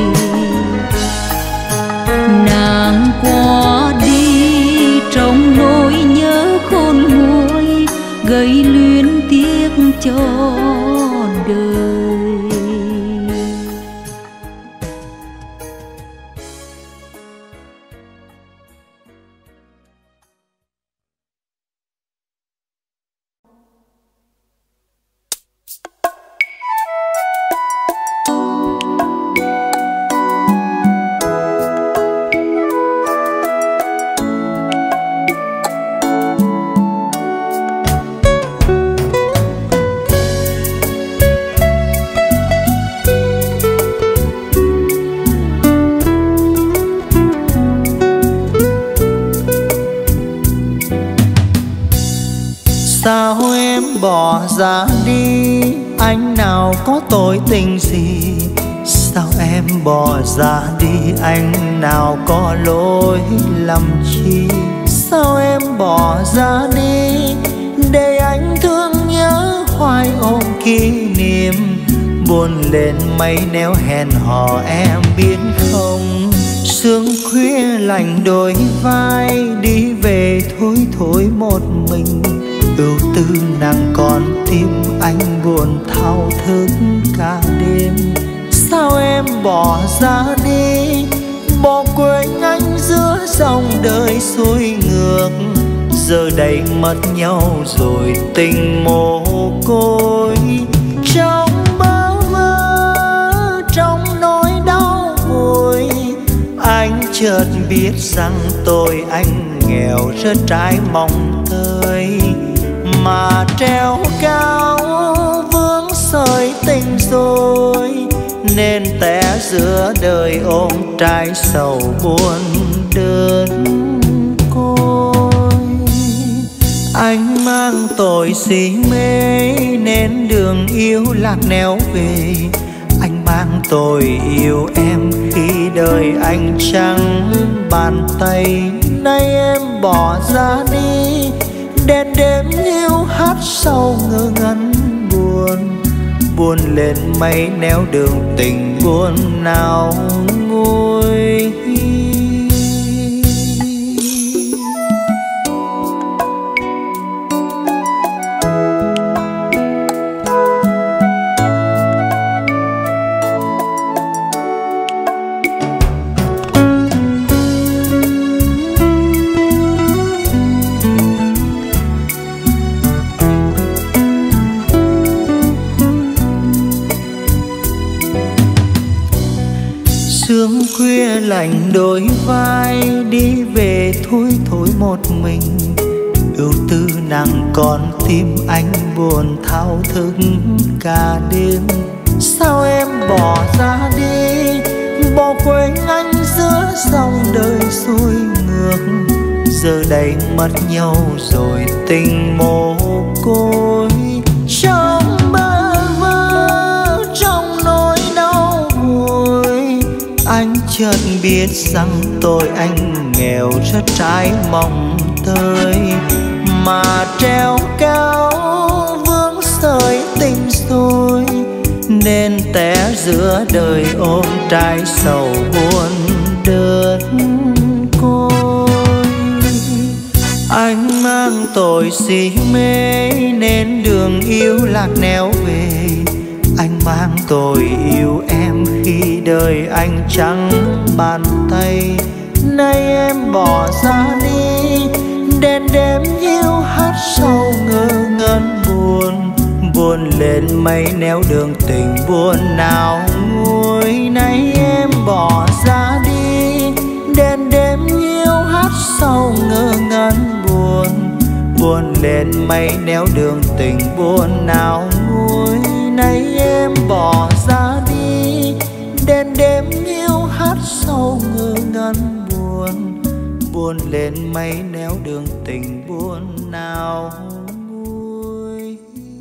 Nàng qua đi trong nỗi nhớ khôn nguôi, gây luyến tiếc cho đời. Sao em bỏ ra đi, anh nào có tội tình gì? Sao em bỏ ra đi, anh nào có lỗi lầm chi? Sao em bỏ ra đi, để anh thương nhớ hoài ôm kỷ niệm? Buồn lên mấy nếu hẹn hò em biết không? Sương khuya lạnh đôi vai, đi về thôi thôi một mình. Ưu tư nàng còn tim anh buồn thao thức cả đêm. Sao em bỏ ra đi, bỏ quên anh giữa dòng đời xuôi ngược? Giờ đây mất nhau rồi tình mồ côi. Trong bơ vơ, trong nỗi đau vội, anh chợt biết rằng tôi anh nghèo rất trái mong tới. Mà treo cao vướng sợi tình rồi, nên té giữa đời ôm trái sầu buồn đơn côi. Anh mang tội si mê nên đường yêu lạc nẻo về. Anh mang tội yêu em khi đời anh chẳng bàn tay. Nay em bỏ ra đi, đêm đêm hiu hắt sau ngơ ngẩn buồn. Buồn lên mây nẻo đường tình buồn nào nguôi. Sương khuya lạnh đôi vai, đi về thôi thôi một mình. Ưu tư nàng còn tim anh buồn thao thức cả đêm. Sao em bỏ ra đi, bỏ quên anh giữa dòng đời xuôi ngược? Giờ đây mất nhau rồi tình mồ côi. Trong bơ vơ, trong nỗi đau vội, anh chợt biết rằng tôi anh nghèo rất trái mong tới. Mà treo cao vướng sợi tình rồi, nên té giữa đời ôm trái sầu buồn đơn côi. Anh mang tội si mê nên đường yêu lạc nẻo về. Anh mang tội yêu em khi đời anh chẳng bàn tay. Nay em bỏ ra đi, đêm đêm hiu sâu ngơ ngẩn buồn. Buồn lên mấy nẻo đường tình buồn nào nguôi. Nay em bỏ ra đi, đêm đêm hiu hắt sâu ngơ ngẩn buồn. Buồn lên mấy nẻo đường tình buồn nào nguôi. Nay em bỏ ra đi, đêm đêm hiu hắt sâu ngơ ngẩn buồn. Buồn lên mấy nẻo đường tình buồn nào nguôi.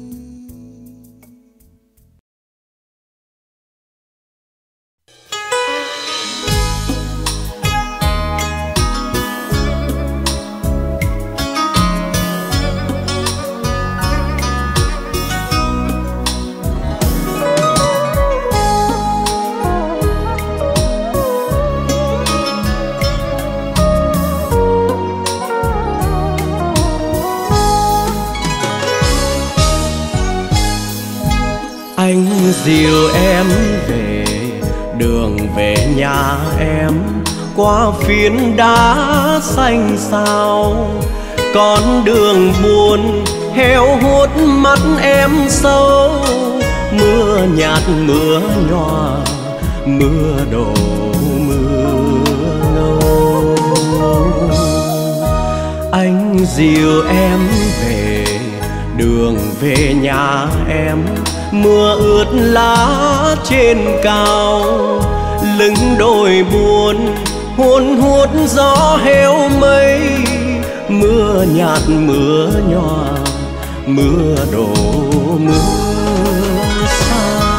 Anh dìu em về đường về nhà em, qua phiến đá xanh xao. Con đường buồn heo hút mắt em sâu. Mưa nhạt mưa nhòa, mưa đổ mưa ngâu. Anh dìu em về đường về nhà em, mưa ướt lá trên cao. Lưng đồi buồn hôn hút gió heo mây. Mưa nhạt mưa nhòa, mưa đổ mưa xa.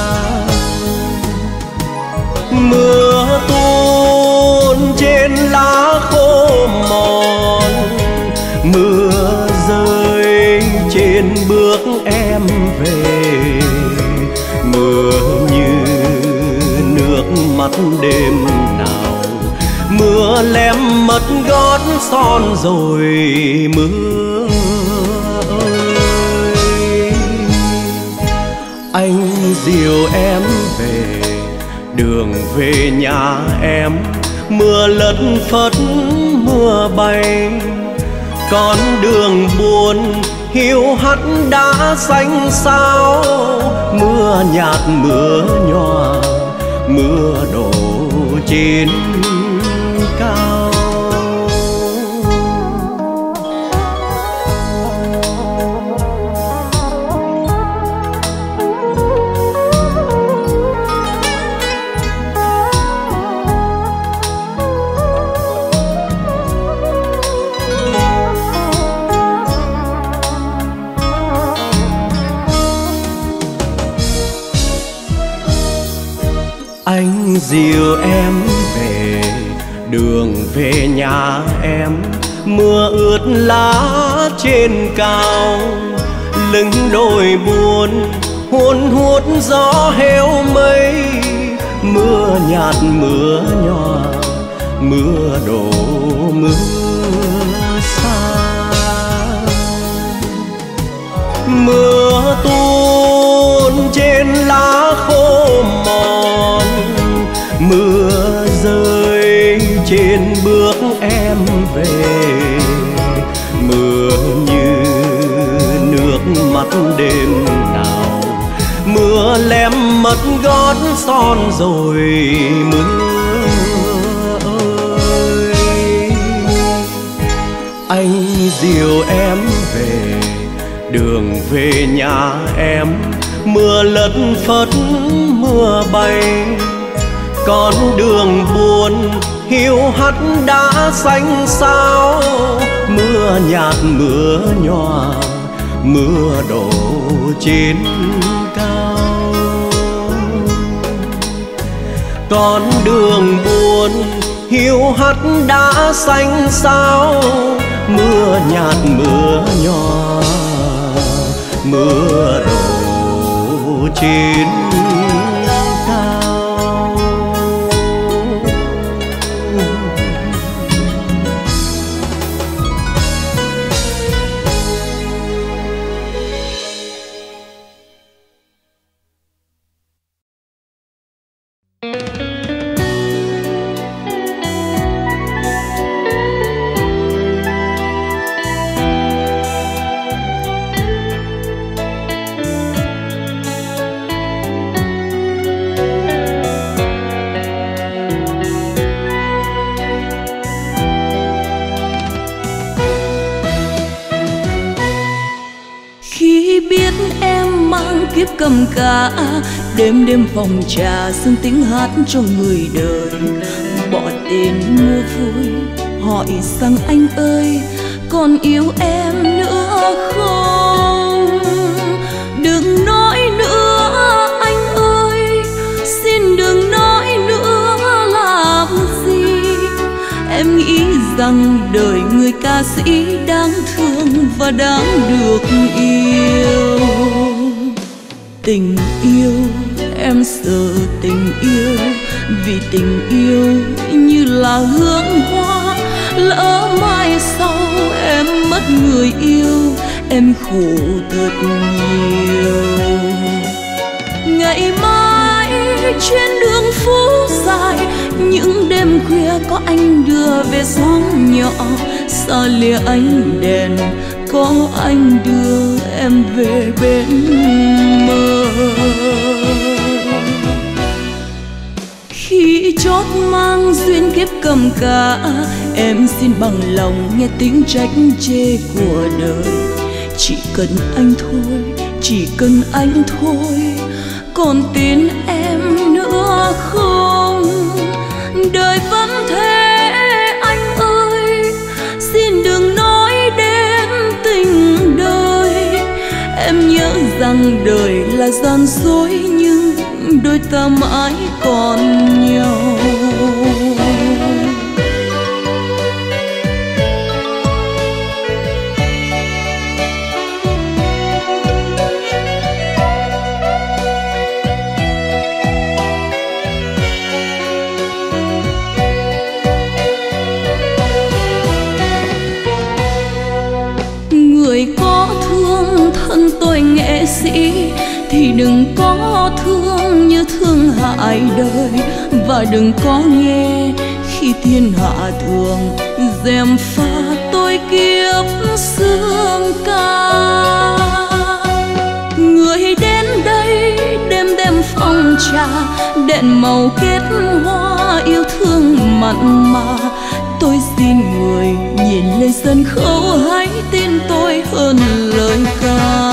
Mưa tuôn trên lá khô mòn, mưa rơi trên bước em về. Mưa như nước mắt đêm nào, mưa lem mất gót son rồi. Mưa ơi, anh dìu em về đường về nhà em, mưa lất phất mưa bay. Con đường buồn hiu hắt đã xanh xao. Mưa nhạt mưa nhòa, mưa đổ trên cao. Anh dìu em về đường về nhà em, mưa ướt lá trên cao. Lưng đồi buồn hôn hút gió heo mây. Mưa nhạt mưa nhòa, mưa đổ mưa xa. Mưa tuôn trên lá khô mòn, mưa rơi trên bước em về. Mưa như nước mắt đêm nào, mưa lem mất gót son rồi. Mưa ơi, anh dìu em về đường về nhà em, mưa lất phất mưa bay. Con đường buồn hiu hắt đã xanh xao. Mưa nhạt mưa nhòa, mưa đổ trên cao. Con đường buồn hiu hắt đã xanh xao. Mưa nhạt mưa nhòa, mưa đổ trên cao. kiếp cầm cá, đêm đêm phòng trà sương tiếng hát cho người đời. Bỏ tên mua vui hỏi rằng anh ơi còn yêu em nữa không? Đừng nói nữa anh ơi, xin đừng nói nữa làm gì. Em nghĩ rằng đời người ca sĩ đáng thương và đáng được yêu. Tình yêu em sợ tình yêu, vì tình yêu như là hương hoa, lỡ mai sau em mất người yêu em khổ thật nhiều. Ngày mai trên đường phố dài, những đêm khuya có anh đưa về xóm nhỏ, xa lìa ánh đèn có anh đưa em về bên mơ. Khi chót mang duyên kiếp cầm cá, em xin bằng lòng nghe tiếng trách chê của đời. Chỉ cần anh thôi, chỉ cần anh thôi, còn tin em nữa không? Đời vẫn thế anh ơi, xin đừng nói đến tình đời. Em nhớ rằng đời là gian dối, nhưng đôi ta mãi còn nhau. Người có thương thân tôi nghệ sĩ thì đừng có thương như thương hại đời, và đừng có nghe khi thiên hạ thường gièm pha tôi kiếp xương ca. Người đến đây đêm đêm phòng trà, đèn màu kết hoa yêu thương mặn mà. Tôi xin người nhìn lên sân khấu, hãy tin tôi hơn lời ca.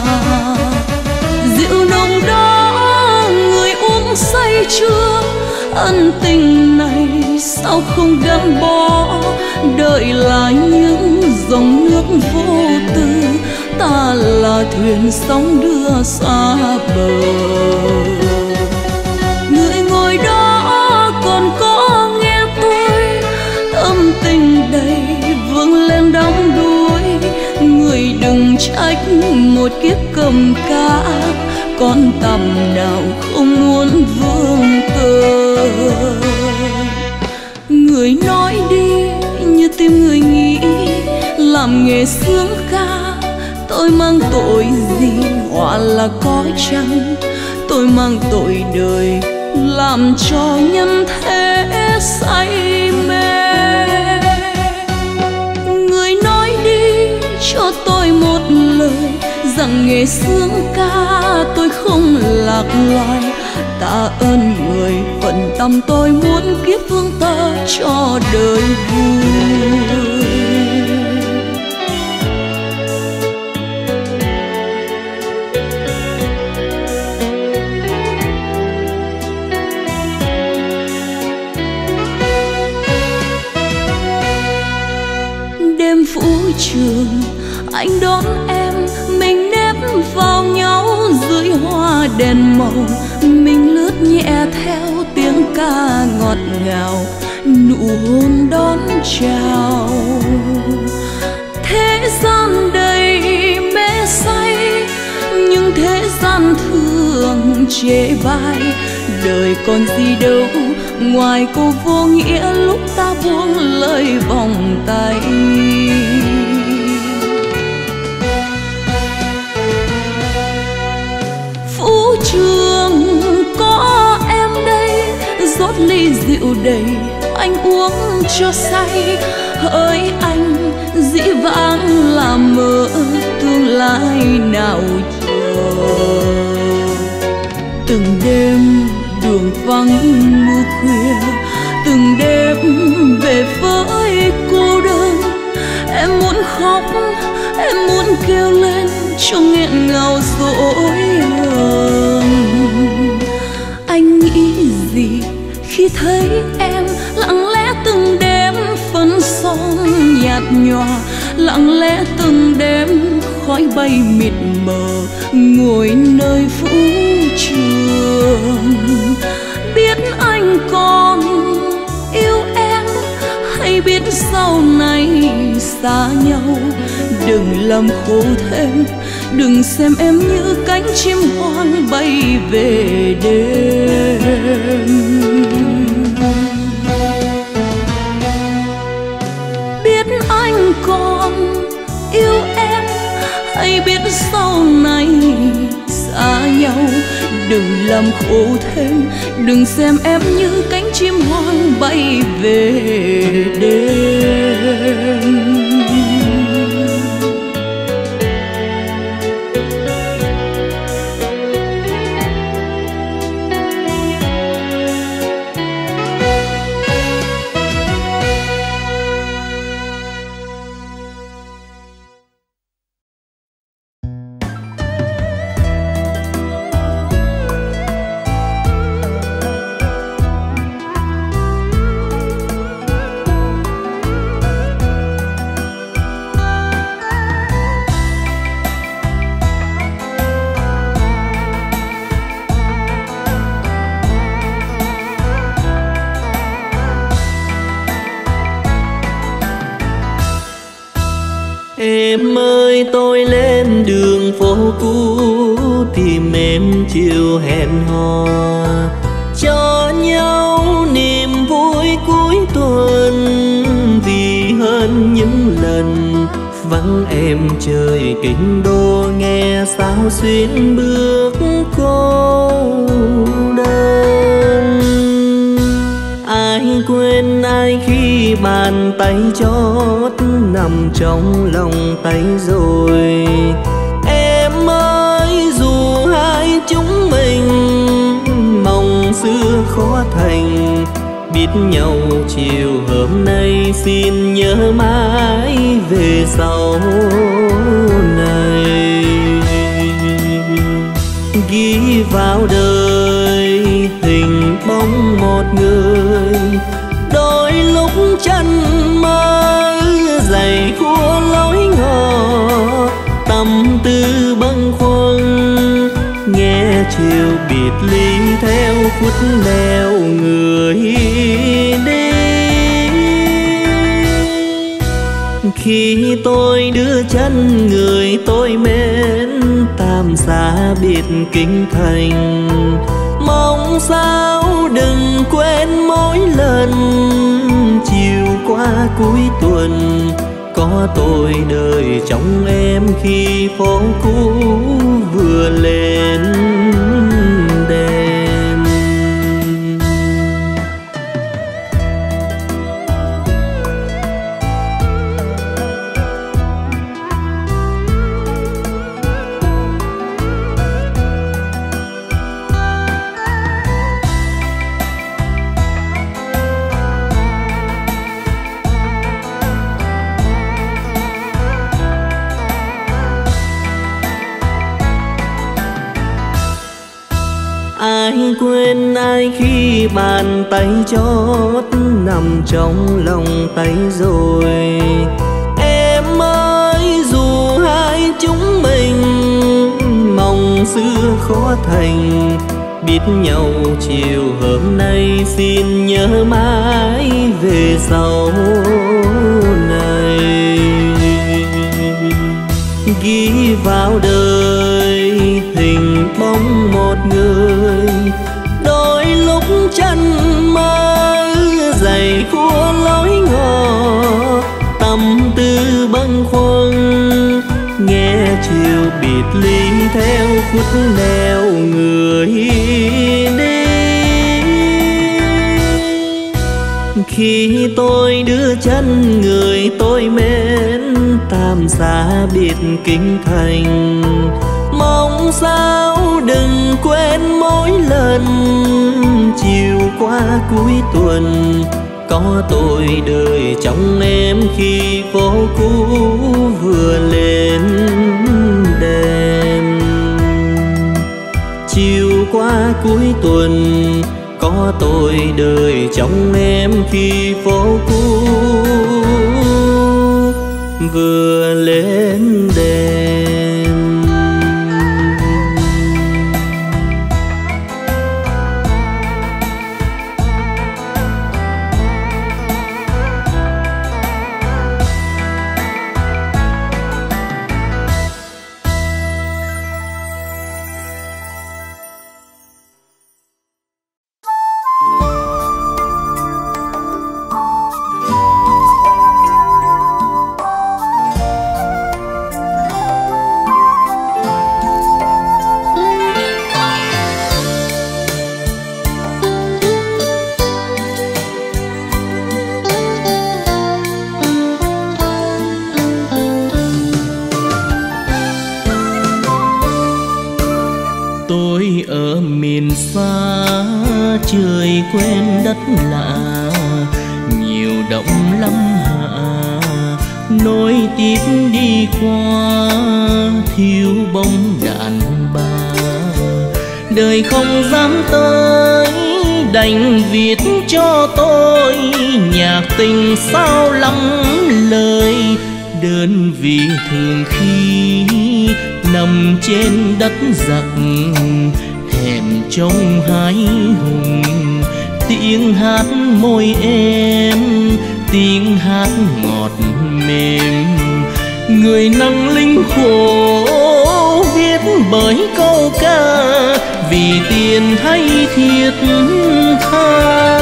Rượu nồng đó người uống say chưa, ân tình này sao không gắn bó. Đời là những dòng nước vô tư, ta là thuyền sóng đưa xa bờ. Người ngồi đó còn có nghe tôi, tâm tình đầy vươn lên đắm đuối. Người đừng trách một kiếp cầm cá, con tầm nào không muốn vương tơ. Người nói đi như tim người nghĩ, làm nghề sướng ca tôi mang tội gì? Họa là có chăng tôi mang tội đời, làm cho nhân thế say mê. Người nói đi cho tôi một lời, rằng nghề sướng ca tôi không lạc loài. Tạ ơn người phận tâm tôi muốn kiếp vương tơ cho đời vui. Đêm vũ trường anh đón em, mình nép vào nhau dưới hoa đèn màu. Mình lướt nhẹ theo tiếng ca ngọt ngào, nụ hôn đón chào. Thế gian đầy mê say, nhưng thế gian thường chê bai. Đời còn gì đâu ngoài câu vô nghĩa lúc ta buông lời vòng tay. Vũ trường có em đây, rót ly rượu đầy anh uống cho say. Hỡi anh dĩ vãng là mơ, tương lai nào chờ. Từng đêm đường vắng mưa khuya, từng đêm về với cô đơn. Em muốn khóc, em muốn kêu lên cho nghẹn ngào dỗi hờn. Anh nghĩ gì khi thấy em lặng lẽ từng đêm phấn son nhạt nhòa, lặng lẽ từng đêm khói bay mịt mờ ngồi nơi vũ trường. Biết anh còn yêu em hay biết sau này xa nhau, đừng làm khổ thêm, đừng xem em như cánh chim hoang bay về đêm. Biết anh còn yêu em hay biết sau này xa nhau, đừng làm khổ thêm, đừng xem em như cánh chim hoang bay về đêm. Em ơi tôi lên đường phố cũ tìm em chiều hẹn hò, cho nhau niềm vui cuối tuần. Vì hơn những lần vắng em trời kinh đô, nghe sao xuyên bước cô đơn. Ai quên ai khi bàn tay chót nằm trong lòng tay rồi. Em ơi dù hai chúng mình mong xưa khó thành, biết nhau chiều hôm nay xin nhớ mãi về sau này. Ghi vào đời hình bóng một người, đôi lúc chân mơ dày khua lối ngõ, tâm tư bâng khuâng nghe chiều biệt ly theo phút neo người đi. Khi tôi đưa chân người tôi mến tạm xa biệt kinh thành, mong sao đừng quên mỗi lần chiều qua cuối tuần có tôi đời trong em khi phố cũ vừa lên đèn. Ai quên ai khi bàn tay chót nằm trong lòng tay rồi. Em ơi dù hai chúng mình mong xưa khó thành, biết nhau chiều hôm nay xin nhớ mãi về sau này. Ghi vào đời hình bóng một người, đôi lúc chân mơ dày khua lối ngõ, tâm tư bâng khuâng nghe chiều biệt ly theo phút neo người đi. Khi tôi đưa chân người tôi mến tạm xa biệt kinh thành, mong sao đừng quên mỗi lần chiều qua cuối tuần có tôi đời trong em khi phố cũ vừa lên đêm. Chiều qua cuối tuần có tôi đợi trong em khi phố cũ vừa lên đèn. Tôi ở miền xa trời quen đất lạ, nhiều động lắm hạ nối tiếp đi qua thiếu bóng đàn bà. Đời không dám tới đành viết cho tôi nhạc tình sao lắm lời, đơn vì thường khi nằm trên đất giặc thèm trông hái hùng. Tiếng hát môi em, tiếng hát ngọt mềm, người năng linh khổ viết bởi câu ca vì tiền hay thiệt tha.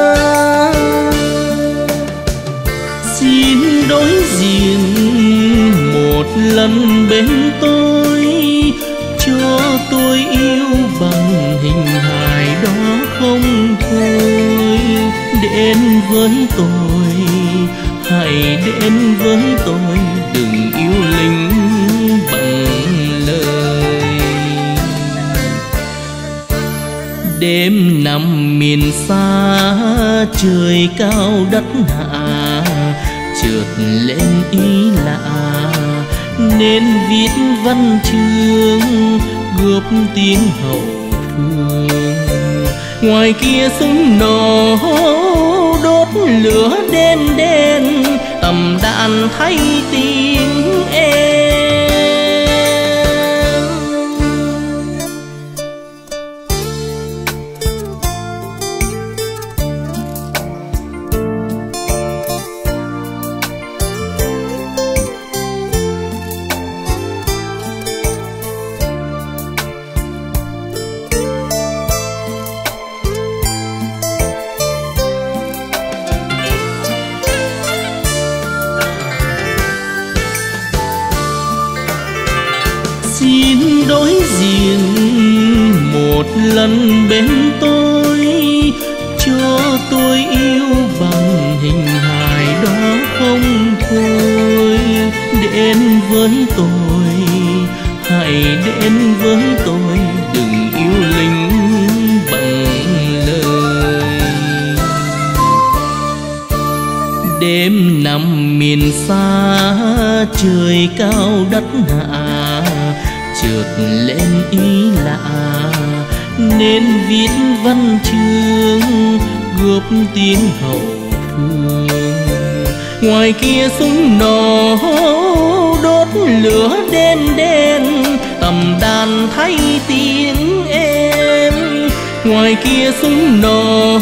Xin đối diện một lần bên tôi, cho tôi yêu bằng hình hài đó không thôi. Đến với tôi, hãy đến với tôi, đừng yêu lính bằng lời. Đêm nằm miền xa trời cao đất hạ, chợt lên ý lạ nên viết văn chương góp tiếng hậu phương. Ngoài kia súng nổ đốt lửa đen đen, tầm đạn thay tiếng em. Xin đối diện một lần bên tôi, cho tôi yêu bằng hình hài đó không thôi. Đến với tôi, hãy đến với tôi, đừng yêu lính bằng lời. Đêm nằm miền xa trời cao đất hạ, chợt lên ý lạ nên viết văn chương góp tiếng hậu phương. Ngoài kia súng nổ đốt lửa đen đen, tầm đàn thay tiếng em. Ngoài kia súng nổ